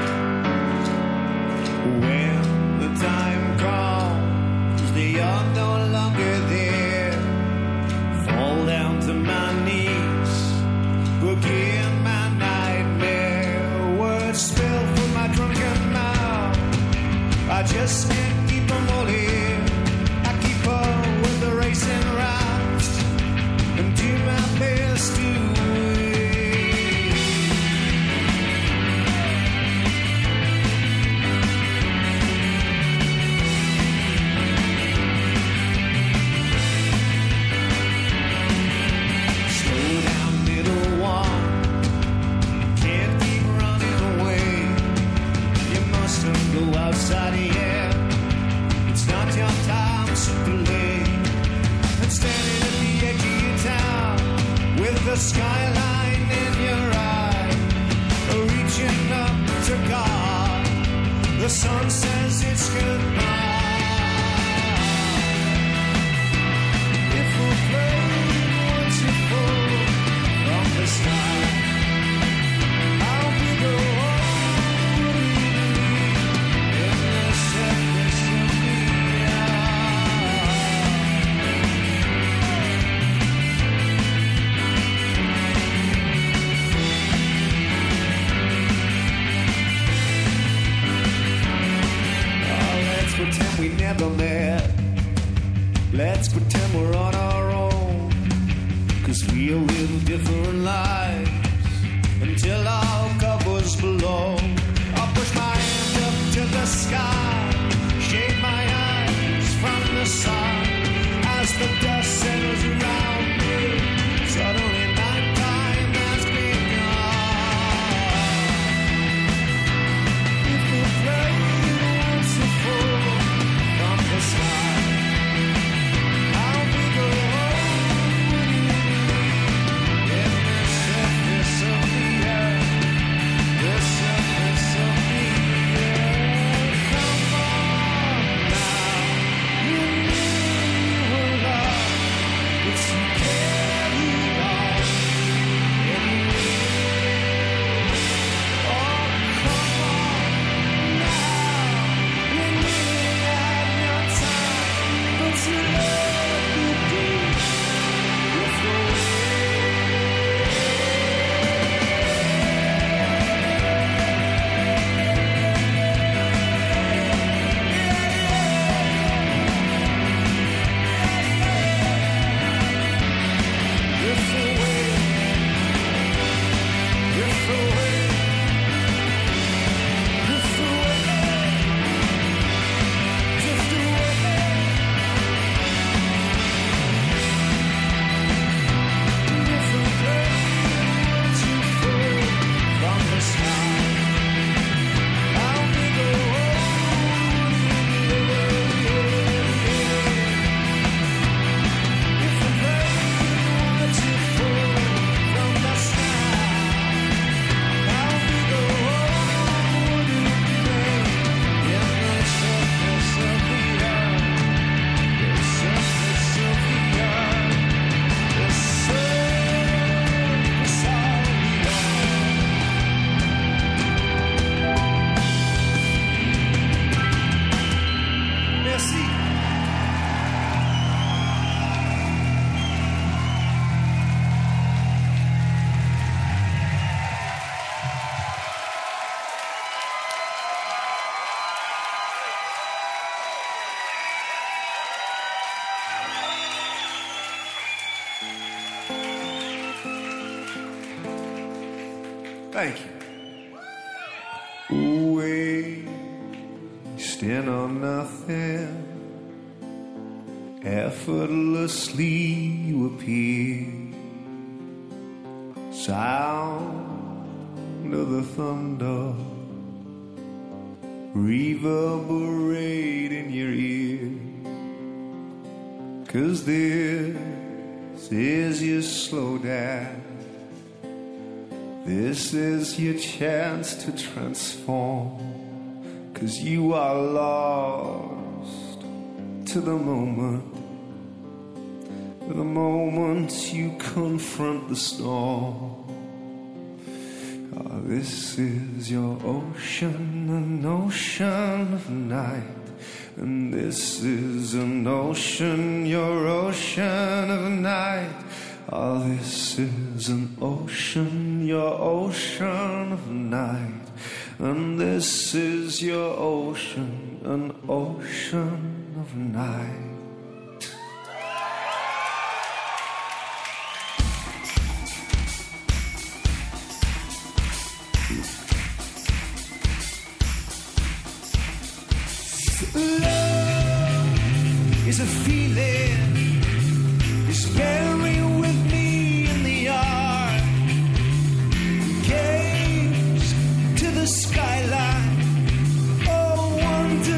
When the time comes, the unknown at the end. It's not your time, simply. And standing at the edge of your town with the skyline in your eye, reaching up to God, the sun says it's goodbye. If we'll play once you fall from the sky, I'll be the one in the surface of the eye. Oh, let's pretend we never met. Let's pretend we're on our own, 'cause we'll live different lives until our covers below. I'll push my hand up to the sky, shade my eyes from the sun, as the dust settles around me. Suddenly nighttime has begun. If the plane wants to fall from the sky, I'll be the one in the surface of the earth, the surface of the earth. Come on now, you knew you were loved, it's you carried on anyway. Oh, come on now, you really had no time, but you love the day with the Thank you. Wasting on nothing, effortlessly you appear. Sound of the thunder reverberate in your ear, 'cause this is your slow dance. This is your chance to transform, 'cause you are lost to the moment you confront the storm. This is your ocean, an ocean of night, and this is an ocean, your ocean of night. This is an ocean, your ocean of night, and this is your ocean, an ocean of night. Love is a feeling, it's very with me in the yard. Gaze to the skyline, oh wonder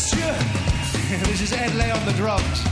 trust you. This is Ed Lay on the drums.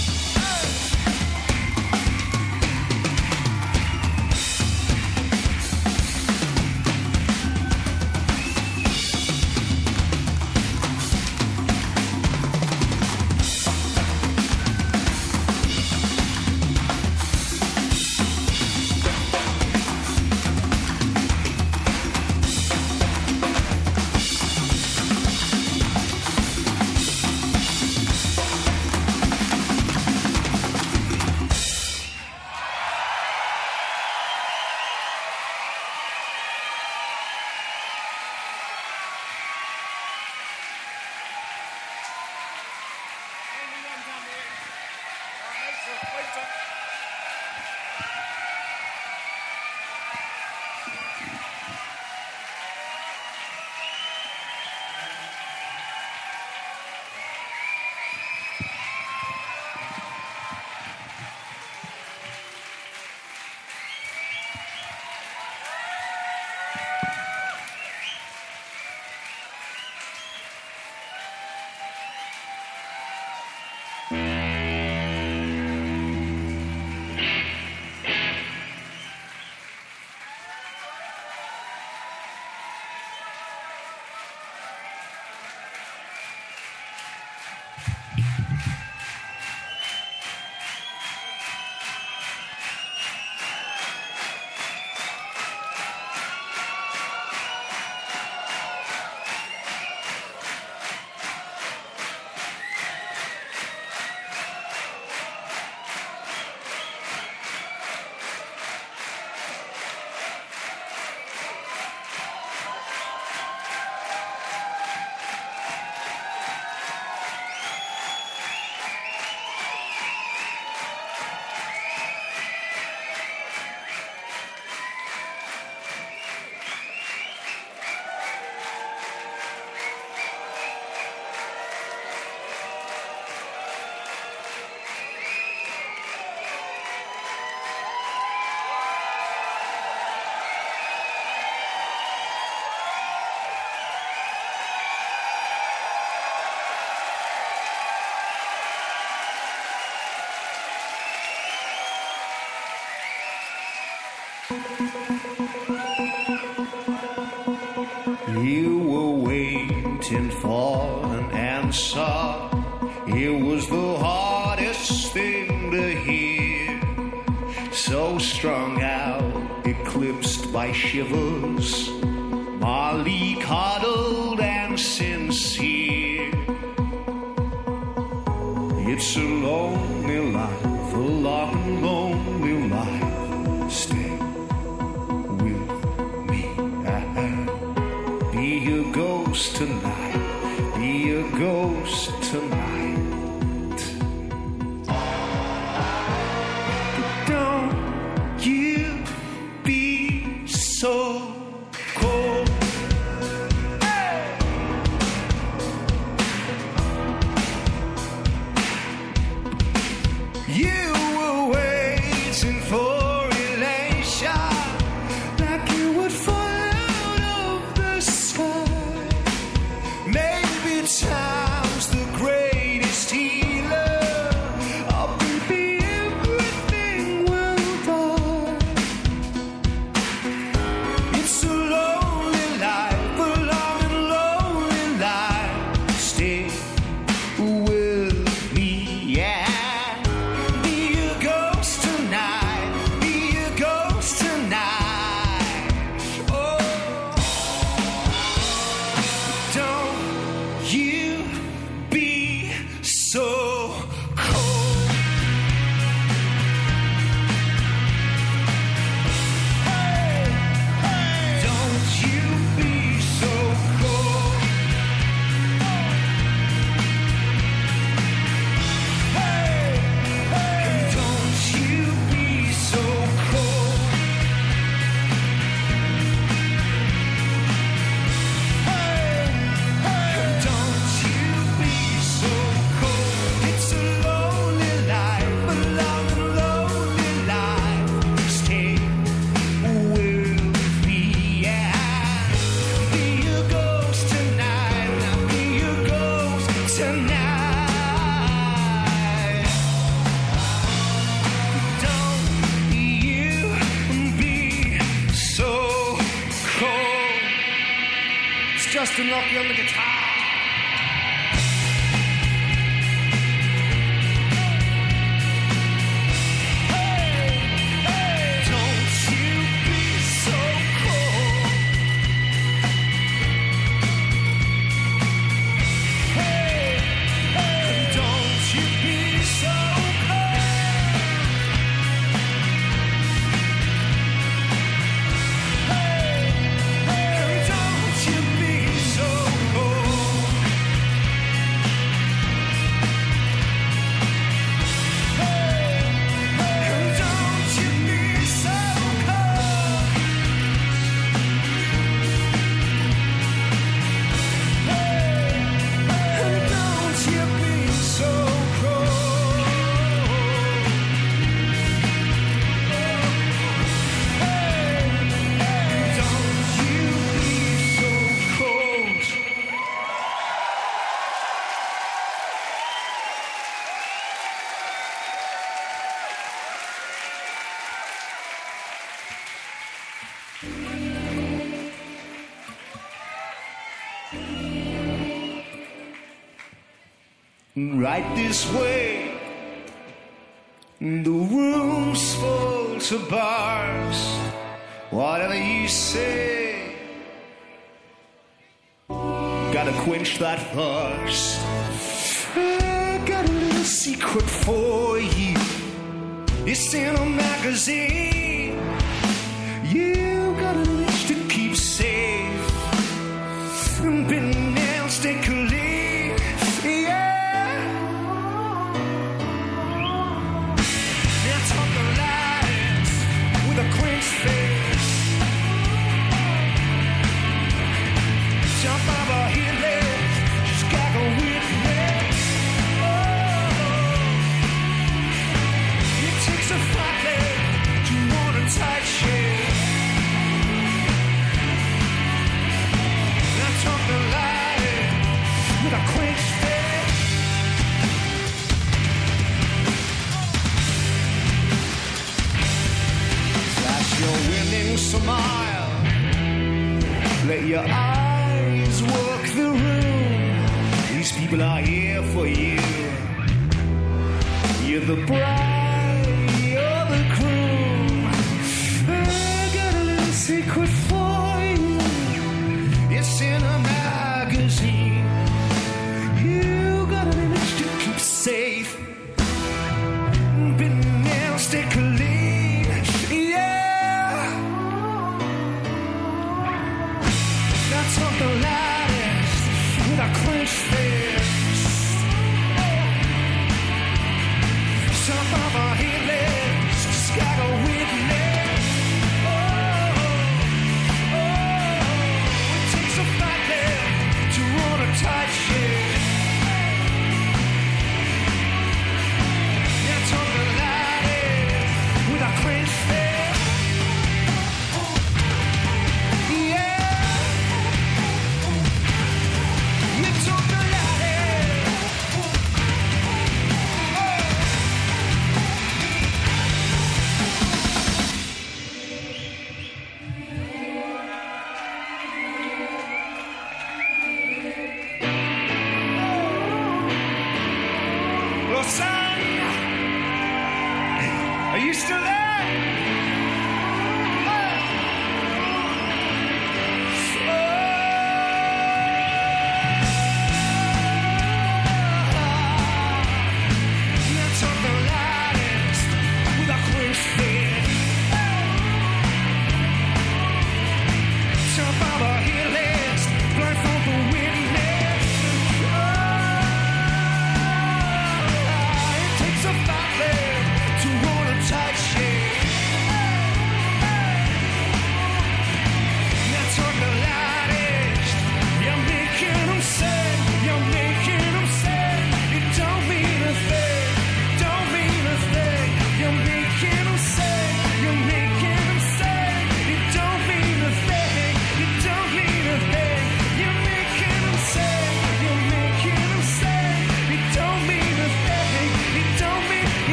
You were waiting for an answer. It was the hardest thing to hear. So strung out, eclipsed by shivers, Molly coddled and sincere. It's a lonely life, a long, lonely life. Stay with me. Be a ghost tonight. Be a ghost tonight. But don't you be so cold. You were waiting for elation, like you would fall out of the sky. Maybe time's the greatest Justin Lockie on the guitar. Right this way, the room's full to bars. Whatever you say, gotta quench that thirst. I got a little secret for you. It's in a magazine. You got an itch to keep safe. Been announced and clean, yeah. Face. Jump over here, legs, just gaggle with legs. Oh, it takes a fat leg to want a tight shape. Now talk the line with a quenched face. Your winning smile, let your eyes walk the room. These people are here for you. You're the bride, you're the groom. I got a little secret for you. It's in a magazine. You got an image to keep safe. Been nailed, stay clean, yeah. Talk the loudest with a clenched fist. Jump off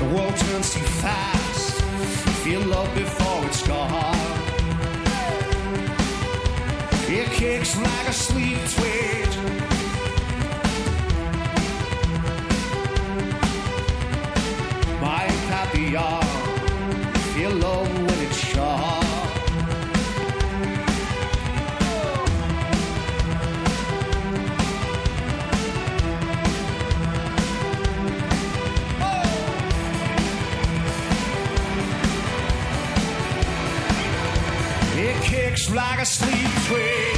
The world turns too fast. Feel love before it's gone. It kicks like a sleep twitch. My papillon, feel love when it's sharp. It kicks like a sleep twig.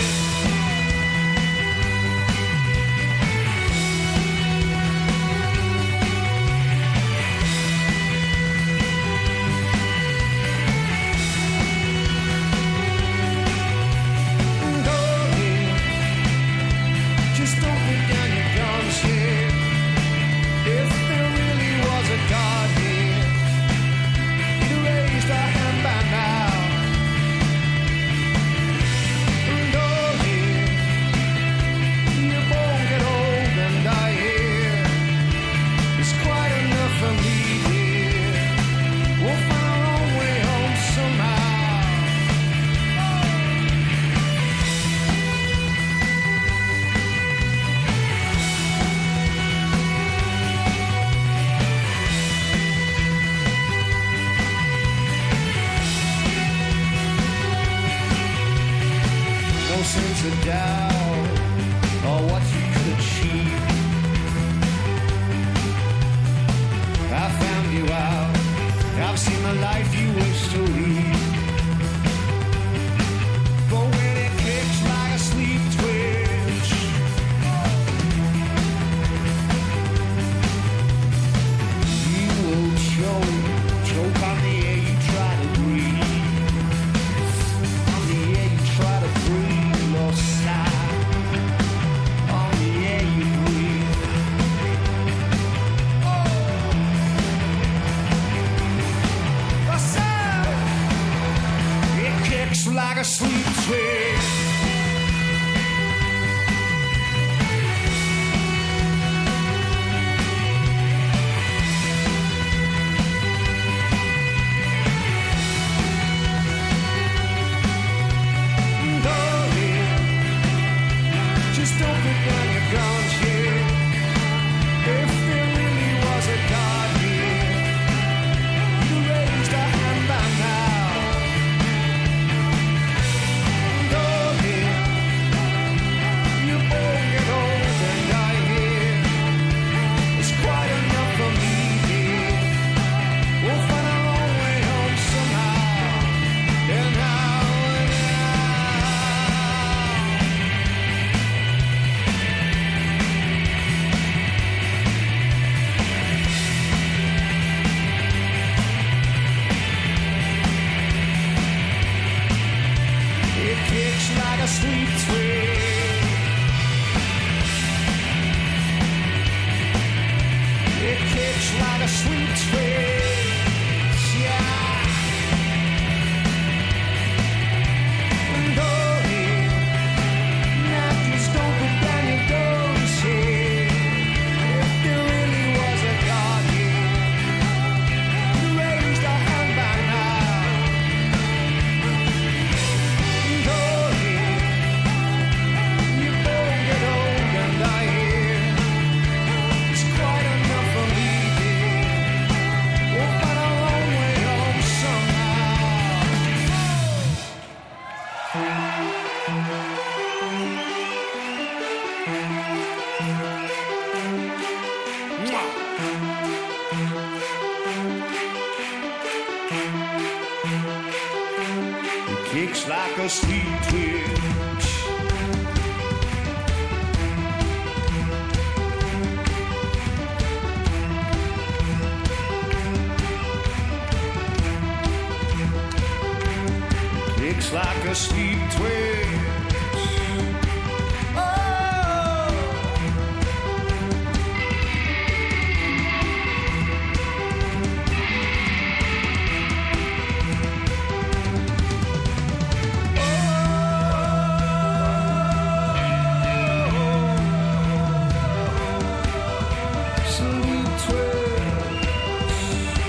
Like a sleep twig. Just don't put down your guns here. If there really was a God here, you raised a hand by now. Go here, you both get old and die here. It's quite enough for me here. We'll find our own way home somehow. And now and it kicks like a sleep twig. It kicks like a sleep twig. Yeah. And oh, here, now just don't put down your guns here. If there really was a God here, you raised a hand by now. And oh, here, you both get old and die here. It's quite enough for me here. We'll find our own way home somehow. It kicks like a sleep twig. Kicks like a sleep twig. Oh. Sleep twig.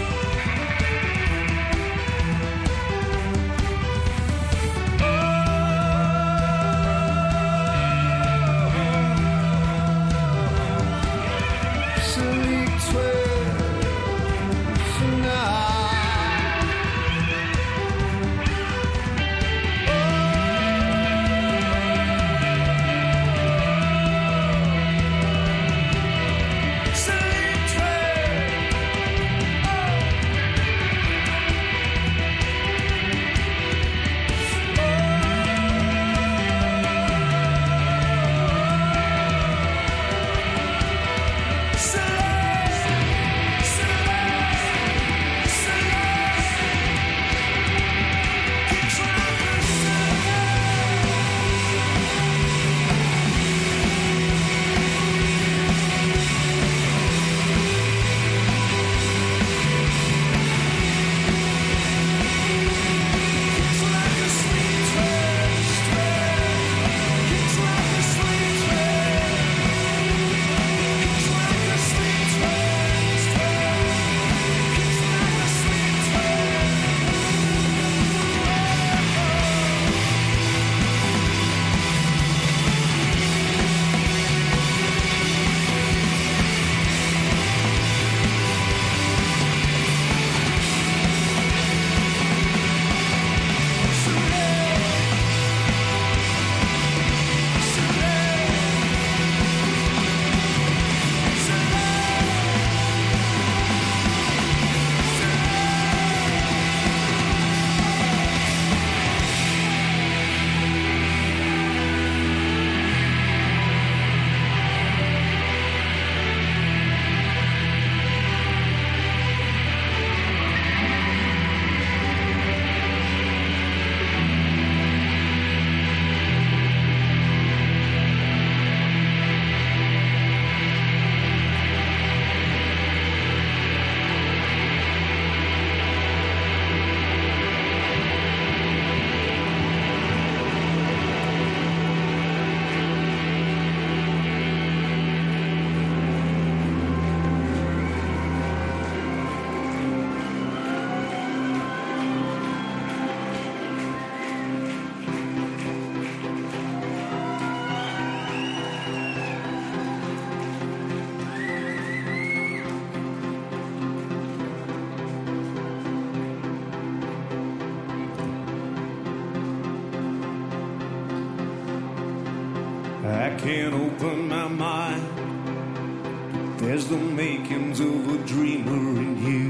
can't open my mind. There's the makings of a dreamer in you.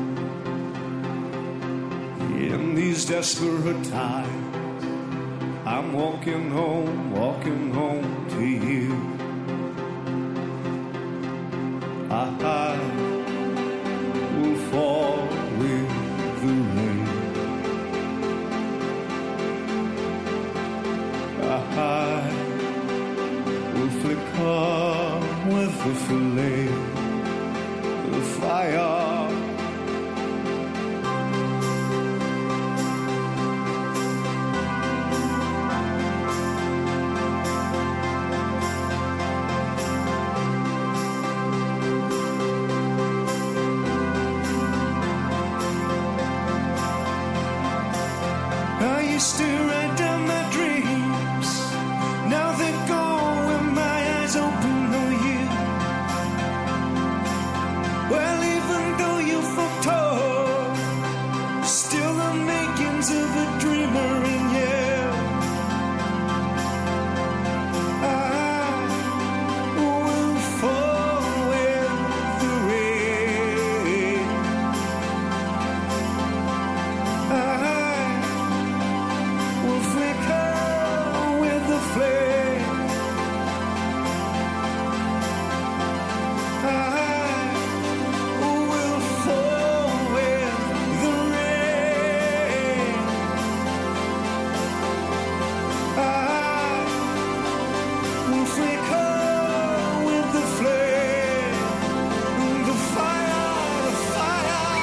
In these desperate times, I'm walking home to you. I will fall with the rain. I will flicker with the flame, the fire. I used to write down my dreams. Now they're gone when my eyes open on you. Well, even though you fucked up, still the makings of a dreamer in you. I will fall with the rain. Will flicker with the flame. I will fall with the rain. I will flicker with the flame. The fire, the fire.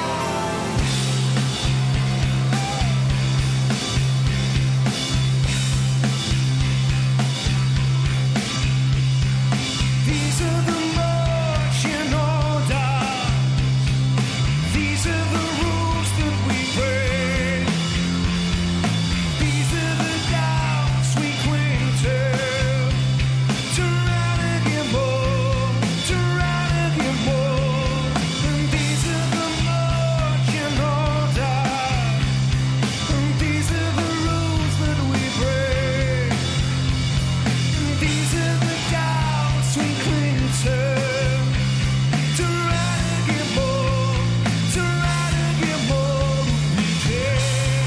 These are the marching orders. These are the rules that we break. These are the doubts we cling to run again more, to run again more. And these are the marching orders. And these are the rules that we break. These are the doubts we cling to run again more, to run again more. We dare.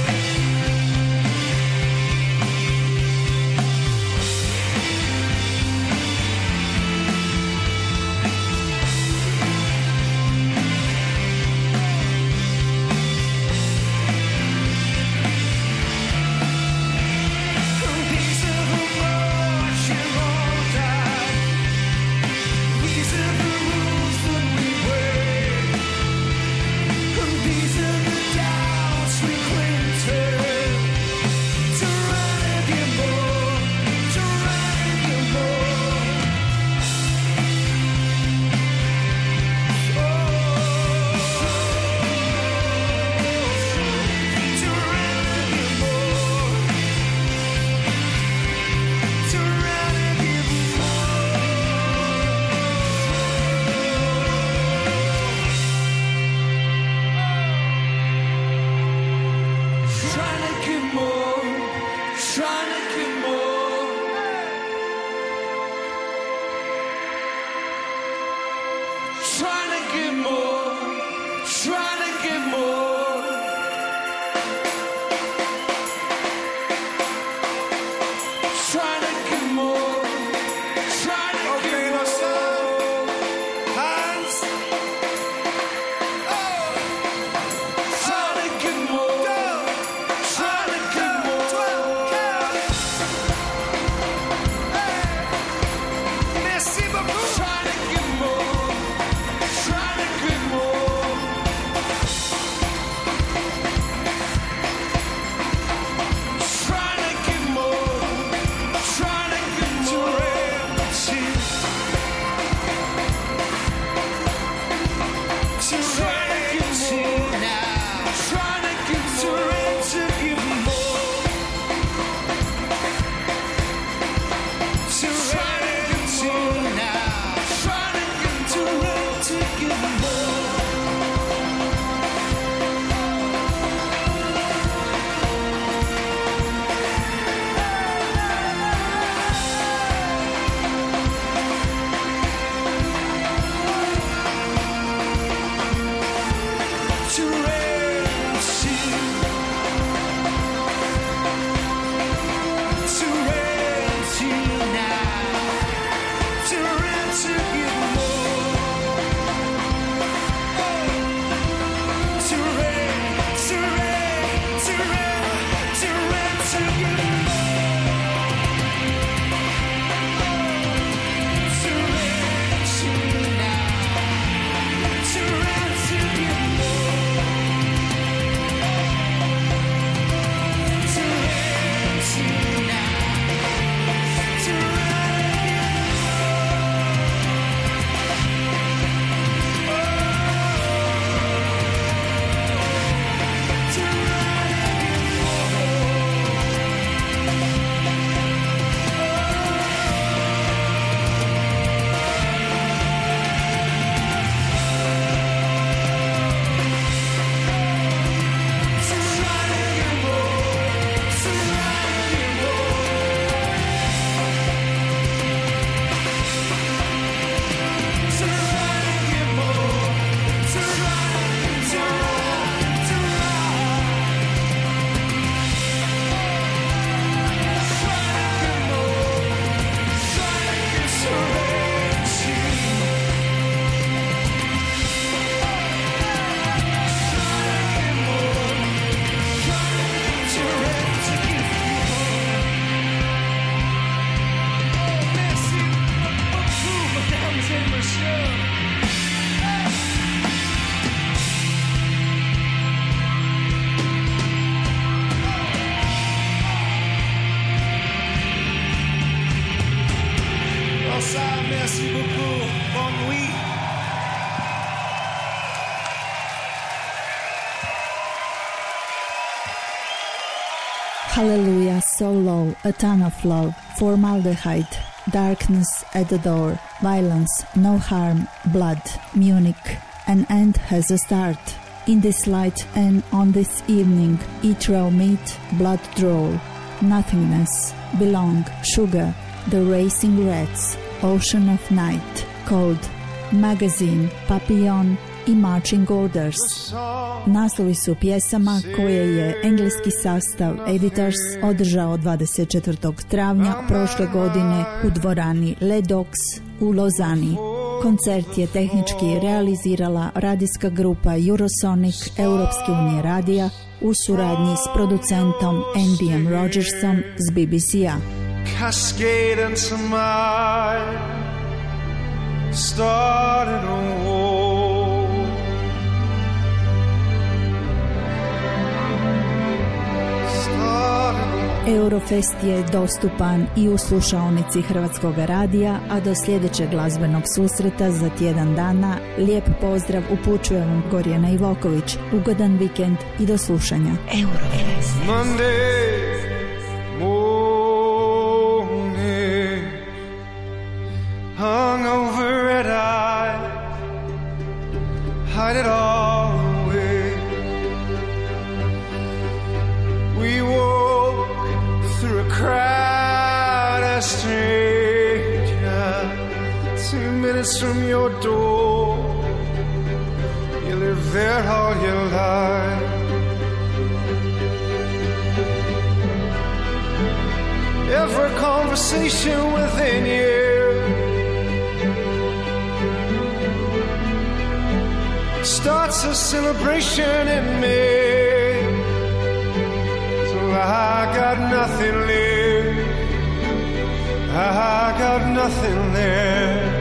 These are the marching orders. These are the rules that we break. These are the doubts we cling to run again more, to run again more. To run again more, to run again Trying to get more, trying to get more. Trying to get more, trying to get more. Trying to get more, trying to get more. Hands. Trying to get more, trying to get more. Merci beaucoup. Trying to get more, trying to get more. Trying to get more, trying to get more. To get more now. Trying to get more, to get more. To get more now. Trying to get more. Hallelujah, so low, a ton of love, formaldehyde, darkness at the door, violence, no harm, blood, Munich, an end has a start. In this light and on this evening, eat raw meat, blood drool, nothingness, belong, sugar, the racing rats, ocean of night, cold, magazine, papillon i marching orders. Naslovi su pjesama koje je engleski sastav Editors održao 24. travnja prošle godine u dvorani Ledox u Lozani. Koncert je tehnički realizirala radijska grupa Eurosonic Europske unije radija u suradnji s producentom Andyjem Rogersom z BBC-a. Cascade into mine, started a war. Eurofest je dostupan i u slušaonici Hrvatskog radija, a do sljedećeg glazbenog susreta za tjedan dana lijep pozdrav upućuje vam Gorjana Ivoković. Ugodan vikend i do slušanja. Eurofest. Monday morning, hung over red eye, hide it all away. We woke through a crowd as stranger, 2 minutes from your door. You live there all your life. Every conversation within you starts a celebration in me. I got nothing left, I got nothing left.